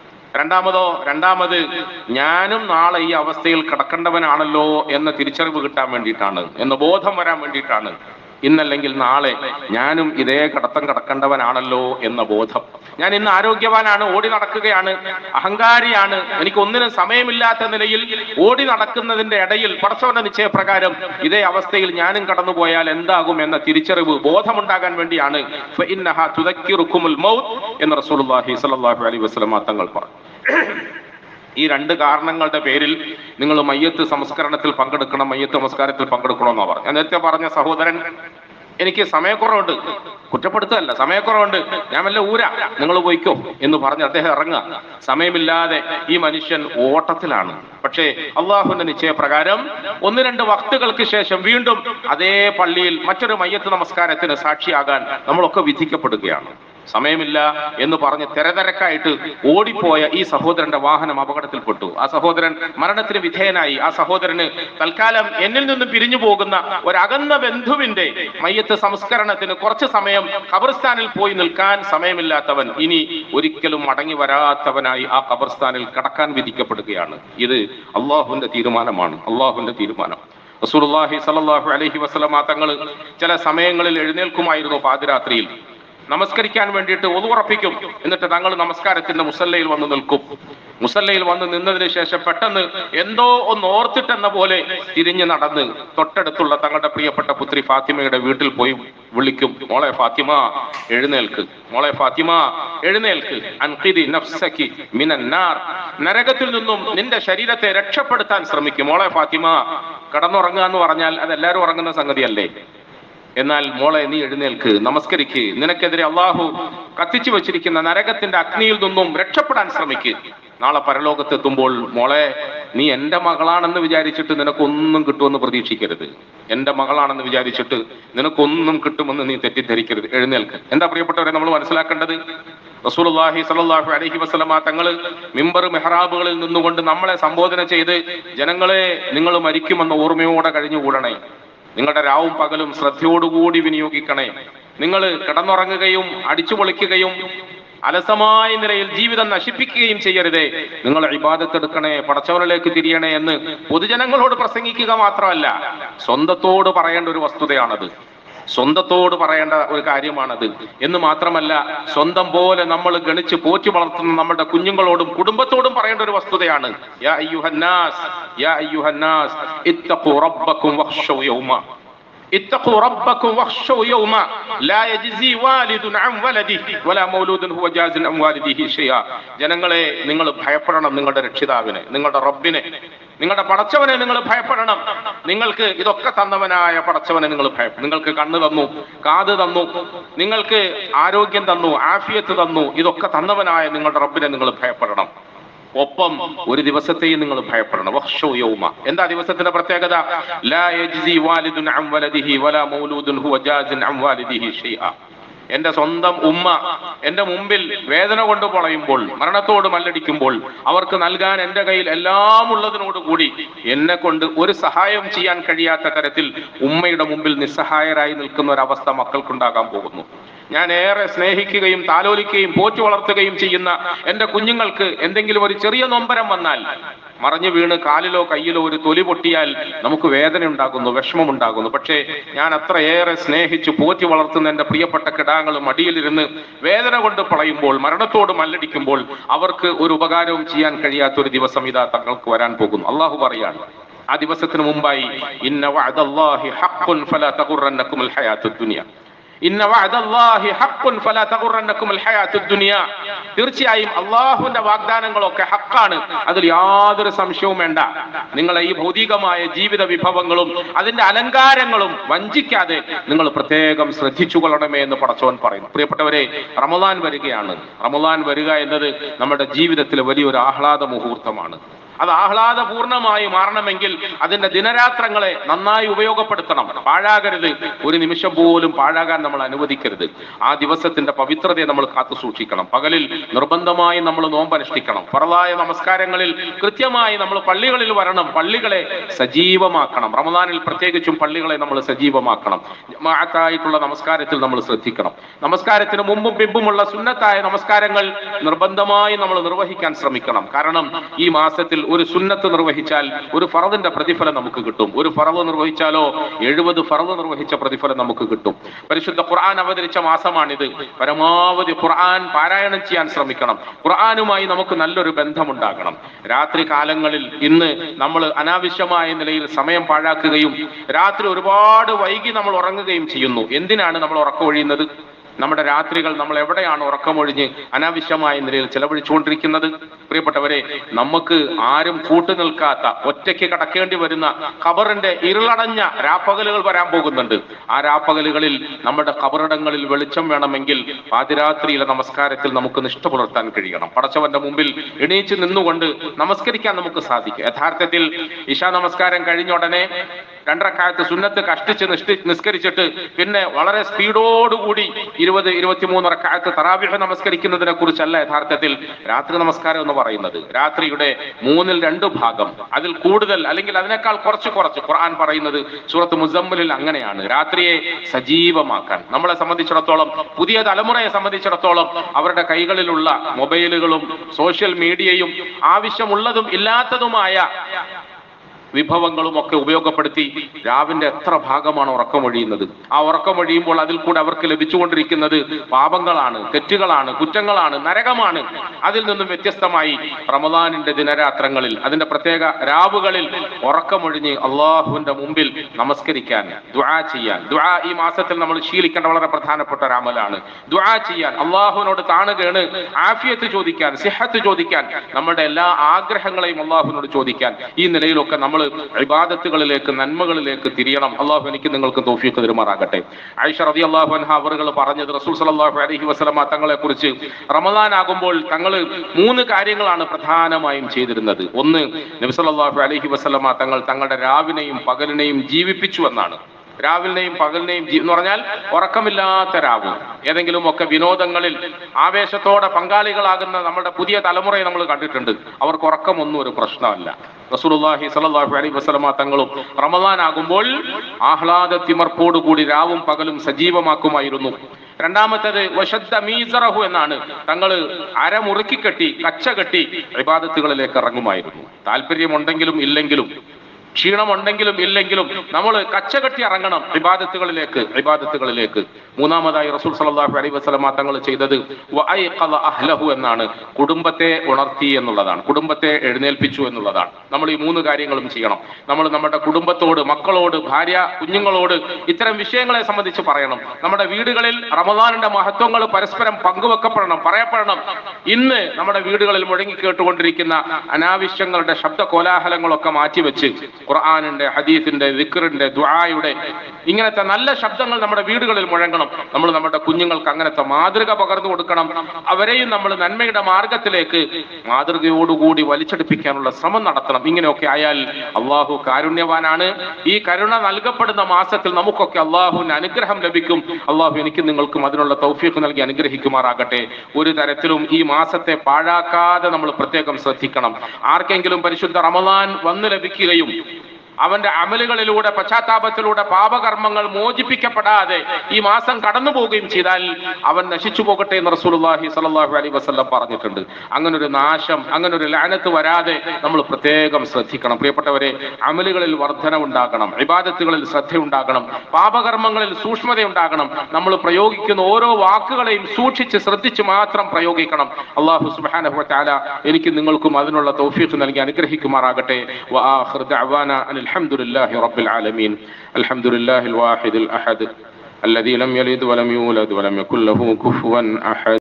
രണ്ടാമത് ഞാനും നാളെ ഈ അവസ്ഥയിൽ കിടക്കേണ്ടവനാണല്ലോ എന്ന തിരിച്ചറിവ് കിട്ടാൻ വേണ്ടിയിട്ടാണ്, എന്ന ബോധം വരാൻ വേണ്ടിയിട്ടാണ്. ഇന്നല്ലെങ്കിൽ നാളെ ഞാനും ഇതേ കിടക്കേണ്ടവനാണല്ലോ എന്ന ബോധം. ഞാൻ ഇന്ന് ആരോഗ്യവാനാണ്, ഓടി നടക്കുകയാണ്, അഹങ്കാരിയാണ്, എനിക്ക് ഒന്നിനും സമയമില്ലാത്ത നിലയിൽ ഓടി നടക്കുന്നതിന്റെ ഇടയിൽ പടച്ചവന്റെ നിശ്ചയപ്രകാരം ഇതേ അവസ്ഥയിൽ ഞാനും കടന്നുപോയാൽ എന്താകും എന്ന തിരിച്ചറിവ്, ബോധമുണ്ടാകാൻ വേണ്ടിയാണ് ഫഇന്നഹാ തുദക്കിറുകുമുൽ മൗത്ത് എന്ന് റസൂലുള്ളാഹി സ്വല്ലല്ലാഹു അലൈഹി വസല്ലം തങ്ങൾ പറഞ്ഞു. ഈ 2 കാരണങ്ങളുടെ പേരിൽ നിങ്ങൾ മയ്യത്ത് സംസ്കരണത്തിൽ പങ്കെടുക്കണം, മയ്യത്ത് നമസ്കാരത്തിൽ പങ്കെടുക്കണമെന്നാണ് പറഞ്ഞു. ഞാൻ നേരത്തെ പറഞ്ഞ സഹോദരൻ എനിക്ക് സമയക്കുറവുണ്ട്, കുറ്റപ്പെടുത്തല്ല, സമയക്കുറവുണ്ട്, ഞാൻ വല്ല ഊരാ, നിങ്ങൾ പോയിക്കോ എന്ന് പറഞ്ഞ് അദ്ദേഹം ഇറങ്ങുക. സമയമില്ലാതെ ഈ മനുഷ്യൻ ഓട്ടത്തിലാണ്. പക്ഷേ അള്ളാഹുവിന്റെ നിശ്ചയപ്രകാരം 1-2 വക്തുകൾക്ക് ശേഷം വീണ്ടും അതേ പള്ളിയിൽ മറ്റൊരു മയ്യത്ത് നമസ്കാരത്തിന് സാക്ഷിയാകാൻ നമ്മളൊക്കെ വിധിക്കപ്പെടുകയാണ്. സമയമില്ല എന്ന് പറഞ്ഞ് തെരതെരക്കായിട്ട് ഓടിപ്പോയ ഈ സഹോദരന്റെ വാഹനം അപകടത്തിൽപ്പെട്ടു. ആ സഹോദരൻ മരണത്തിന് വിധേയനായി. ആ സഹോദരന് തൽക്കാലം എന്നിൽ നിന്നും പിരിഞ്ഞു പോകുന്ന ഒരകന്ന ബന്ധുവിന്റെ മയ്യത്ത് സംസ്കരണത്തിന് കുറച്ച് സമയം ഖബർസ്ഥാനിൽ പോയി നിൽക്കാൻ സമയമില്ലാത്തവൻ ഇനി ഒരിക്കലും മടങ്ങി വരാത്തവനായി ആ ഖബർസ്ഥാനിൽ കടക്കാൻ വിധിക്കപ്പെടുകയാണ്. ഇത് അള്ളാഹുവിന്റെ തീരുമാനമാണ്, അള്ളാഹുവിന്റെ തീരുമാനം. റസൂലുള്ളാഹി സ്വല്ലല്ലാഹു അലൈഹി വസല്ലമ തങ്ങൾ ചില സമയങ്ങളിൽ എഴുന്നേൽക്കുമായിരുന്നു പാതിരാത്രിയിൽ. നമസ്കരിക്കാൻ വേണ്ടിയിട്ട് ഒതുറപ്പിക്കും. എന്നിട്ട് തങ്ങൾ നമസ്കാരത്തിന്റെ മുസല്ലയിൽ വന്ന് നിൽക്കും. മുസല്ലയിൽ വന്ന് നിന്നതിന് ശേഷം പെട്ടെന്ന് എന്തോ ഒന്ന് ഓർത്തിട്ടെന്ന പോലെ തിരിഞ്ഞു നടന്ന് തൊട്ടടുത്തുള്ള തങ്ങളുടെ പ്രിയപ്പെട്ട പുത്രി ഫാത്തിമയുടെ വീട്ടിൽ പോയി വിളിക്കും, മോളെ ഫാത്തിമ എഴുന്നേൽക്ക്, മോളെ ഫാത്തിമ എഴുന്നേൽക്ക്, അൻഖിദി നഫ്സകി മിനന്നാർ, നരകത്തിൽ നിന്നും നിന്റെ ശരീരത്തെ രക്ഷപ്പെടുത്താൻ ശ്രമിക്കും. മോളെ ഫാത്തിമ, കടന്നുറങ്ങുക എന്ന് പറഞ്ഞാൽ അത് എല്ലാവരും ഉറങ്ങുന്ന സംഗതിയല്ലേ? എന്നാൽ മോളെ നീ എഴുന്നേൽക്ക്, നമസ്കരിക്ക്, നിനക്കെതിരെ അള്ളാഹു കത്തിച്ചു വെച്ചിരിക്കുന്ന നരകത്തിന്റെ അഗ്നിയിൽ നിന്നും രക്ഷപ്പെടാൻ ശ്രമിക്ക്. നാളെ പരലോകത്തെത്തുമ്പോൾ മോളെ നീ എന്റെ മകളാണെന്ന് വിചാരിച്ചിട്ട് നിനക്കൊന്നും കിട്ടുമെന്ന് പ്രതീക്ഷിക്കരുത്. എന്റെ മകളാണെന്ന് വിചാരിച്ചിട്ട് നിനക്കൊന്നും കിട്ടുമെന്ന് നീ തെറ്റിദ്ധരിക്കരുത്. എഴുന്നേൽക്ക്. എന്താ പ്രിയപ്പെട്ടവരെ നമ്മൾ മനസ്സിലാക്കേണ്ടത്? റസൂലുള്ളാഹി സ്വല്ലല്ലാഹു അലൈഹി വസല്ലമ തങ്ങൾ മിമ്പർ മെഹ്റാബുകളിൽ നിന്നുകൊണ്ട് നമ്മളെ സംബോധന ചെയ്ത്, ജനങ്ങളെ നിങ്ങൾ മരിക്കുമെന്ന ഓർമ്മയോടെ കഴിഞ്ഞുകൂടണേ, നിങ്ങളുടെ രാവും പകലും ശ്രദ്ധയോടുകൂടി വിനിയോഗിക്കണേ, നിങ്ങൾ കിടന്നുറങ്ങുകയും അടിച്ചു പൊളിക്കുകയും അലസമായ നിലയിൽ ജീവിതം നശിപ്പിക്കുകയും ചെയ്യരുതേ, നിങ്ങൾ ഇബാദത്തെടുക്കണേ, പടച്ചവനിലേക്ക് തിരിയണേ എന്ന് പൊതുജനങ്ങളോട് പ്രസംഗിക്കുക മാത്രമല്ല, സ്വന്തത്തോട് പറയേണ്ട ഒരു വസ്തുതയാണത്, സ്വന്തത്തോട് പറയേണ്ട ഒരു കാര്യമാണത് എന്ന് മാത്രമല്ല, സ്വന്തം പോലെ നമ്മൾ ഗണിച്ച് പോറ്റി വളർത്തുന്ന നമ്മുടെ കുഞ്ഞുങ്ങളോടും കുടുംബത്തോടും പറയേണ്ട ഒരു വസ്തുതയാണ്. യാ അയ്യുഹന്നാസ്, യാ അയ്യുഹന്നാസ് ഇത്തഖൂ റബ്ബക്കും വഖ്ശൗ യൗമ, ഇത്തഖൂ റബ്ബക്കും വഖ്ശൗ യൗമ ലാ യജ്സി വാലിദുൻ അൻ വലദിഹി വലാ മൗലൂദുൻ ഹുവ ജാസിൻ അൻ വാലിദിഹി ഷൈഅ. ജനങ്ങളെ, നിങ്ങൾ ഭയപ്പെടണം നിങ്ങളുടെ രക്ഷിതാവിനെ, നിങ്ങളുടെ റബ്ബിനെ, നിങ്ങളുടെ പടച്ചവനെ നിങ്ങൾ ഭയപ്പെടണം. നിങ്ങൾക്ക് ഇതൊക്കെ തന്നവനായ പടച്ചവനെ നിങ്ങൾ ഭയപ്പെടും. നിങ്ങൾക്ക് കണ്ണ് തന്നു, കാത് തന്നു, നിങ്ങൾക്ക് ആരോഗ്യം തന്നു, ആഫിയത്ത് തന്നു, ഇതൊക്കെ തന്നവനായ നിങ്ങളുടെ റബ്ബിനെ നിങ്ങൾ ഭയപ്പെടണം. ഒപ്പം ഒരു ദിവസത്തെയും നിങ്ങൾ ഭയപ്പെടണം. വഖ്ശൗ യൗമ. എന്താ ദിവസത്തിന്റെ പ്രത്യേകത? ലാ യജ്സി വാലിദുൻ അൻ വലദിഹി വലാ മൗലൂദുൻ ഹുവ ജാസിൻ അൻ വാലിദിഹി ഷൈഅ. എന്റെ സ്വന്തം ഉമ്മ എന്റെ മുമ്പിൽ വേദന കൊണ്ട് പൊളയുമ്പോൾ, മരണത്തോട് മല്ലടിക്കുമ്പോൾ, അവർക്ക് നൽകാൻ എന്റെ കയ്യിൽ എല്ലാം ഉള്ളതിനോടുകൂടി എന്നെ കൊണ്ട് ഒരു സഹായം ചെയ്യാൻ കഴിയാത്ത തരത്തിൽ ഉമ്മയുടെ മുമ്പിൽ നിസ്സഹായരായി നിൽക്കുന്ന ഒരവസ്ഥ മക്കൾക്കുണ്ടാകാൻ പോകുന്നു. ഞാൻ ഏറെ സ്നേഹിക്കുകയും താലോലിക്കുകയും പോറ്റി വളർത്തുകയും ചെയ്യുന്ന എന്റെ കുഞ്ഞുങ്ങൾക്ക് എന്തെങ്കിലും ഒരു ചെറിയ നൊമ്പരം വന്നാൽ, മറഞ്ഞു വീണ് കാലിലോ കയ്യിലോ ഒരു തൊലി പൊട്ടിയാൽ നമുക്ക് വേദന ഉണ്ടാകുന്നു, വിഷമമുണ്ടാകുന്നു. പക്ഷേ ഞാൻ അത്രയേറെ സ്നേഹിച്ച് പോറ്റി വളർത്തുന്ന എന്റെ പ്രിയപ്പെട്ട കിടാങ്ങൾ മടിയിലിരുന്ന് വേദന കൊണ്ട് പളയുമ്പോൾ, മരണത്തോട് മല്ലടിക്കുമ്പോൾ അവർക്ക് ഒരു ഉപകാരവും ചെയ്യാൻ കഴിയാത്ത ഒരു ദിവസം ഇതാ തങ്ങൾക്ക് വരാൻ പോകുന്നു. അള്ളാഹു പറയാണ്, ആ ദിവസത്തിന് മുമ്പായി, ഇന്ന വഅദല്ലാഹി ഹഖ്ഖുൻ ഫലാ തഗുറന്നകുമുൽ ഹയാത്തുദ് ദുനിയ, ഇന്ന വഅദല്ലാഹി ഹഖ്ഖുൻ ഫലാ തഗുറന്നകുമുൽ ഹയാത്തുദ് ദുനിയ. തീർച്ചയായും അള്ളാഹുവിന്റെ വാഗ്ദാനങ്ങളൊക്കെ ഹക്കാണ്, അതിൽ യാതൊരു സംശയവും വേണ്ട. നിങ്ങളെ ഈ ഭൗതികമായ ജീവിത വിഭവങ്ങളും അതിന്റെ അലങ്കാരങ്ങളും വഞ്ചിക്കാതെ നിങ്ങൾ പ്രത്യേകം ശ്രദ്ധിച്ചു കൊള്ളണമേ എന്ന് പടച്ചവൻ പറയുന്നു. പ്രിയപ്പെട്ടവരെ, റമദാൻ വരികയാണ്. റമദാൻ വരിക എന്നത് നമ്മുടെ ജീവിതത്തിലെ വലിയൊരു ആഹ്ലാദ മുഹൂർത്തമാണ്. അത് ആഹ്ലാദപൂർണമായി മാറണമെങ്കിൽ അതിന്റെ ദിനരാത്രങ്ങളെ നന്നായി ഉപയോഗപ്പെടുത്തണം, പാഴാകരുത്. ഒരു നിമിഷം പോലും പാഴാകാൻ നമ്മൾ അനുവദിക്കരുത്. ആ ദിവസത്തിന്റെ പവിത്രതയെ നമ്മൾ കാത്തു സൂക്ഷിക്കണം. പകലിൽ നിർബന്ധമായി നമ്മൾ നോമ്പനുഷ്ഠിക്കണം. ഫർളായ നമസ്കാരങ്ങളിൽ കൃത്യമായി നമ്മൾ പള്ളികളിൽ വരണം, പള്ളികളെ സജീവമാക്കണം. റമദാനിൽ പ്രത്യേകിച്ചും പള്ളികളെ നമ്മൾ സജീവമാക്കണം. ജമാഅത്തായിട്ടുള്ള നമസ്കാരത്തിൽ നമ്മൾ ശ്രദ്ധിക്കണം. നമസ്കാരത്തിന് മുമ്പും പിമ്പുമുള്ള സുന്നത്തായ നമസ്കാരങ്ങൾ നിർബന്ധമായി നമ്മൾ നിർവഹിക്കാൻ ശ്രമിക്കണം. കാരണം ഈ മാസത്തിൽ ഒരു സുന്നത്ത് നിർവഹിച്ചാൽ ഒരു ഫറദിന്റെ പ്രതിഫലം നമുക്ക് കിട്ടും. ഒരു ഫറദ് നിർവഹിച്ചാലോ 70 ഫറദ് നിർവഹിച്ച പ്രതിഫലം നമുക്ക് കിട്ടും. പരിശുദ്ധ ഖുർആൻ അവതരിച്ച മാസമാണിത്. പരമാവധി ഖുർആൻ പാരായണം ചെയ്യാൻ ശ്രമിക്കണം. ഖുർആനുമായി നമുക്ക് നല്ലൊരു ബന്ധമുണ്ടാകണം. രാത്രി കാലങ്ങളിൽ ഇന്ന് നമ്മൾ അനാവശ്യമായ നിലയിൽ സമയം പാഴാക്കുകയും രാത്രി ഒരുപാട് വൈകി നമ്മൾ ഉറങ്ങുകയും ചെയ്യുന്നു. എന്തിനാണ് നമ്മൾ ഉറക്കമൊഴിയുന്നത്? നമ്മുടെ രാത്രികൾ നമ്മൾ എവിടെയാണ് ഉറക്കമൊഴിഞ്ഞ് അനാവശ്യമായ നിലയിൽ ചെലവഴിച്ചുകൊണ്ടിരിക്കുന്നത്? പ്രിയപ്പെട്ടവരെ, നമുക്ക് ആരും കൂട്ടുനിൽക്കാത്ത ഒറ്റയ്ക്ക് കടക്കേണ്ടി വരുന്ന ഖബറിന്റെ ഇരുളടഞ്ഞ രാപ്പകലുകൾ വരാൻ പോകുന്നുണ്ട്. ആ രാപ്പകലുകളിൽ നമ്മുടെ ഖബറിടങ്ങളിൽ വെളിച്ചം വേണമെങ്കിൽ പാതിരാത്രിയിലെ നമസ്കാരത്തിൽ നമുക്ക് നിഷ്ഠ പുലർത്താൻ കഴിയണം. പടച്ചവന്റെ മുമ്പിൽ എണീച്ച് നിന്നുകൊണ്ട് നമസ്കരിക്കാൻ നമുക്ക് സാധിക്കും. യഥാർത്ഥത്തിൽ ഇശാ നമസ്കാരം കഴിഞ്ഞ ഉടനെ 2 റക്അത്ത് സുന്നത്ത് കഷ്ടിച്ച് നിസ്കരിച്ചിട്ട് പിന്നെ വളരെ സ്പീഡോടുകൂടി 20-23 റക്അത്ത് തറാവീഹ് നമസ്കരിക്കുന്നതിനെ കുറിച്ചല്ല യഥാർത്ഥത്തിൽ രാത്രി നമസ്കാരം എന്ന് പറയുന്നത്. രാത്രിയുടെ 2/3 ഭാഗം, അതിൽ കൂടുതൽ അല്ലെങ്കിൽ അതിനേക്കാൾ കുറച്ച് ഖുർആൻ പറയുന്നത് സൂറത്ത് മുസമ്മിലിൽ അങ്ങനെയാണ്. രാത്രിയെ സജീവമാക്കാൻ നമ്മളെ സംബന്ധിച്ചിടത്തോളം, പുതിയ തലമുറയെ സംബന്ധിച്ചിടത്തോളം അവരുടെ കൈകളിലുള്ള മൊബൈലുകളും സോഷ്യൽ മീഡിയയും ആവശ്യമുള്ളതും ഇല്ലാത്തതുമായ വിഭവങ്ങളും ഒക്കെ ഉപയോഗപ്പെടുത്തി രാവിന്റെ എത്ര ഭാഗമാണ് ഉറക്കമൊഴിയുന്നത്. ആ ഉറക്കമൊഴിയുമ്പോൾ അതിൽ കൂടെ അവർക്ക് ലഭിച്ചുകൊണ്ടിരിക്കുന്നത് പാപങ്ങളാണ്, തെറ്റുകളാണ്, കുറ്റങ്ങളാണ്, നരകമാണ്. അതിൽ നിന്നും വ്യത്യസ്തമായി റമദാനിന്റെ ദിനരാത്രങ്ങളിൽ, അതിന്റെ പ്രത്യേക രാവുകളിൽ ഉറക്കമൊഴിഞ്ഞ് അള്ളാഹുവിന്റെ മുമ്പിൽ നമസ്കരിക്കാൻ, ദുആ ചെയ്യാൻ. ദുആ ഈ മാസത്തിൽ നമ്മൾ ശീലിക്കേണ്ട വളരെ പ്രധാനപ്പെട്ട ഒരു അമലാണ്. ദുആ ചെയ്യാൻ, അള്ളാഹുവിനോട് താണുകേണ് ആഫിയത്ത് ചോദിക്കാൻ, സിഹത്ത് ചോദിക്കാൻ, നമ്മുടെ എല്ലാ ആഗ്രഹങ്ങളെയും അള്ളാഹുവിനോട് ചോദിക്കാൻ. ഈ നിലയിലൊക്കെ നമ്മൾ ഇബാദത്തുകളിലേക്ക്, നന്മകളിലേക്ക് തിരിയണം. അള്ളാഹു എനിക്ക് നിങ്ങൾക്ക് തൗഫീഖ് തരുമാറാകട്ടെ. ആയിഷ റളിയല്ലാഹു അൻഹ അവറുകൾ പറഞ്ഞത്, റസൂൽ സല്ലല്ലാഹു അലൈഹി വസല്ലമ തങ്ങളെ കുറിച്ച് റമദാൻ ആകുമ്പോൾ തങ്ങൾ 3 കാര്യങ്ങളാണ് പ്രധാനമായും ചെയ്തിരുന്നത്. ഒന്ന്, നബി സല്ലല്ലാഹു അലൈഹി വസല്ലമ തങ്ങൾ തങ്ങളുടെ രാവിനെയും പകലിനെയും ജീവിപ്പിച്ചു എന്നാണ്. രാവിലെയും പകലിനെയും എന്ന് പറഞ്ഞാൽ ഉറക്കമില്ലാത്ത രാവ്. ഏതെങ്കിലും ഒക്കെ വിനോദങ്ങളിൽ ആവേശത്തോടെ പങ്കാളികളാകുന്ന നമ്മുടെ പുതിയ തലമുറയെ നമ്മൾ കണ്ടിട്ടുണ്ട്. അവർക്ക് ഉറക്കമൊന്നും ഒരു പ്രശ്നമല്ല. റസൂലുള്ളാഹി സ്വല്ലല്ലാഹു അലൈഹി വസല്ലമ തങ്ങളും റമദാൻ ആകുമ്പോൾ ആഹ്ലാദ തിമർപ്പോടുകൂടി രാവും പകലും സജീവമാക്കുമായിരുന്നു. രണ്ടാമത്തേത് വശദ്ദ മീസറഹു എന്നാണ്. തങ്ങൾ അരമുറുക്കി കെട്ടി, കച്ച കെട്ടി ഇബാദത്തുകളിലേക്ക് ഇറങ്ങുമായിരുന്നു. താല്പര്യമുണ്ടെങ്കിലും ഇല്ലെങ്കിലും, ക്ഷീണമുണ്ടെങ്കിലും ഇല്ലെങ്കിലും നമ്മൾ കച്ചകെട്ടി ഇറങ്ങണം ഇബാദത്തുകളിലേക്ക്. മൂന്നാമതായി റസൂൽ സല്ലല്ലാഹു അലൈഹി വസല്ലമ തങ്ങൾ ചെയ്തത് വഅയ്ഖദ അഹ്ലഹു എന്നാണ്. കുടുംബത്തെ ഉണർത്തി എന്നുള്ളതാണ്, കുടുംബത്തെ എഴുന്നേൽപ്പിച്ചു എന്നുള്ളതാണ്. നമ്മൾ ഈ 3 കാര്യങ്ങളും ചെയ്യണം. നമ്മൾ നമ്മുടെ കുടുംബത്തോട്, മക്കളോട്, ഭാര്യ, കുഞ്ഞുങ്ങളോട് ഇത്തരം വിഷയങ്ങളെ സംബന്ധിച്ച് പറയണം. നമ്മുടെ വീടുകളിൽ റമദാനിന്റെ മഹത്വങ്ങൾ പരസ്പരം പങ്കുവെക്കപ്പെടണം, പറയപ്പെടണം. ഇന്ന് നമ്മുടെ വീടുകളിൽ മുഴങ്ങി കേട്ടുകൊണ്ടിരിക്കുന്ന അനാവശ്യങ്ങളുടെ ശബ്ദ കോലാഹലങ്ങളൊക്കെ മാറ്റിവെച്ച് ഖുർആനിന്റെ, ഹദീസിന്റെ, ദിക്റിന്റെ, ദുആയുടെ ഇങ്ങനത്തെ നല്ല ശബ്ദങ്ങൾ നമ്മുടെ വീടുകളിൽ മുഴങ്ങണം. നമ്മൾ നമ്മുടെ കുഞ്ഞുങ്ങൾക്ക് അങ്ങനത്തെ മാതൃക പകർന്നു കൊടുക്കണം. അവരെയും നമ്മൾ നന്മയുടെ മാർഗത്തിലേക്ക് മാതൃകയോടുകൂടി വലിച്ചെടുപ്പിക്കാനുള്ള ശ്രമം നടത്തണം. ഇങ്ങനെയൊക്കെ ആയാൽ അള്ളാഹു കാരുണ്യവാനാണ്. ഈ കരുണ നൽകപ്പെടുന്ന മാസത്തിൽ നമുക്കൊക്കെ അള്ളാഹുവിന്റെ അനുഗ്രഹം ലഭിക്കും. അള്ളാഹു എനിക്കും നിങ്ങൾക്കും അതിനുള്ള തൗഫീഖ് നൽകി അനുഗ്രഹിക്കുമാറാകട്ടെ. ഒരു തരത്തിലും ഈ മാസത്തെ പാഴാക്കാതെ നമ്മൾ പ്രത്യേകം ശ്രദ്ധിക്കണം. ആർക്കെങ്കിലും പരിശുദ്ധ റമദാൻ വന്നു ലഭിക്കുകയും അവന്റെ അമലുകളിലൂടെ, പശ്ചാത്താപത്തിലൂടെ പാപകർമ്മങ്ങൾ മോചിപ്പിക്കപ്പെടാതെ ഈ മാസം കടന്നു പോവുകയും ചെയ്താൽ അവൻ നശിച്ചു പോകട്ടെ എന്ന് റസൂലുള്ളാഹി സ്വല്ലല്ലാഹു അലൈഹി വസല്ലം പറഞ്ഞിട്ടുണ്ട്. അങ്ങനൊരു നാശം, അങ്ങനൊരു ലഅനത്ത് വരാതെ നമ്മൾ പ്രത്യേകം ശ്രദ്ധിക്കണം. പ്രിയപ്പെട്ടവരെ, അമലുകളിൽ വർധനവുണ്ടാകണം, ഇബാദത്തുകളിൽ ശ്രദ്ധയുണ്ടാകണം, പാപകർമ്മങ്ങളിൽ സൂക്ഷ്മതയുണ്ടാകണം. നമ്മൾ പ്രയോഗിക്കുന്ന ഓരോ വാക്കുകളെയും സൂക്ഷിച്ച് ശ്രദ്ധിച്ച് മാത്രം പ്രയോഗിക്കണം. അല്ലാഹു സുബ്ഹാനഹു വ തആല എനിക്ക് നിങ്ങൾക്കും അതിനുള്ള തൗഫീഖ് നൽകി അനുഗ്രഹിക്കുമാറാകട്ടെ. വആഖിറു ദഅവാനാ الحمد لله رب العالمين. الحمد لله الواحد الأحد الذي لم يلد ولم يولد ولم يكن له كفوا أحد.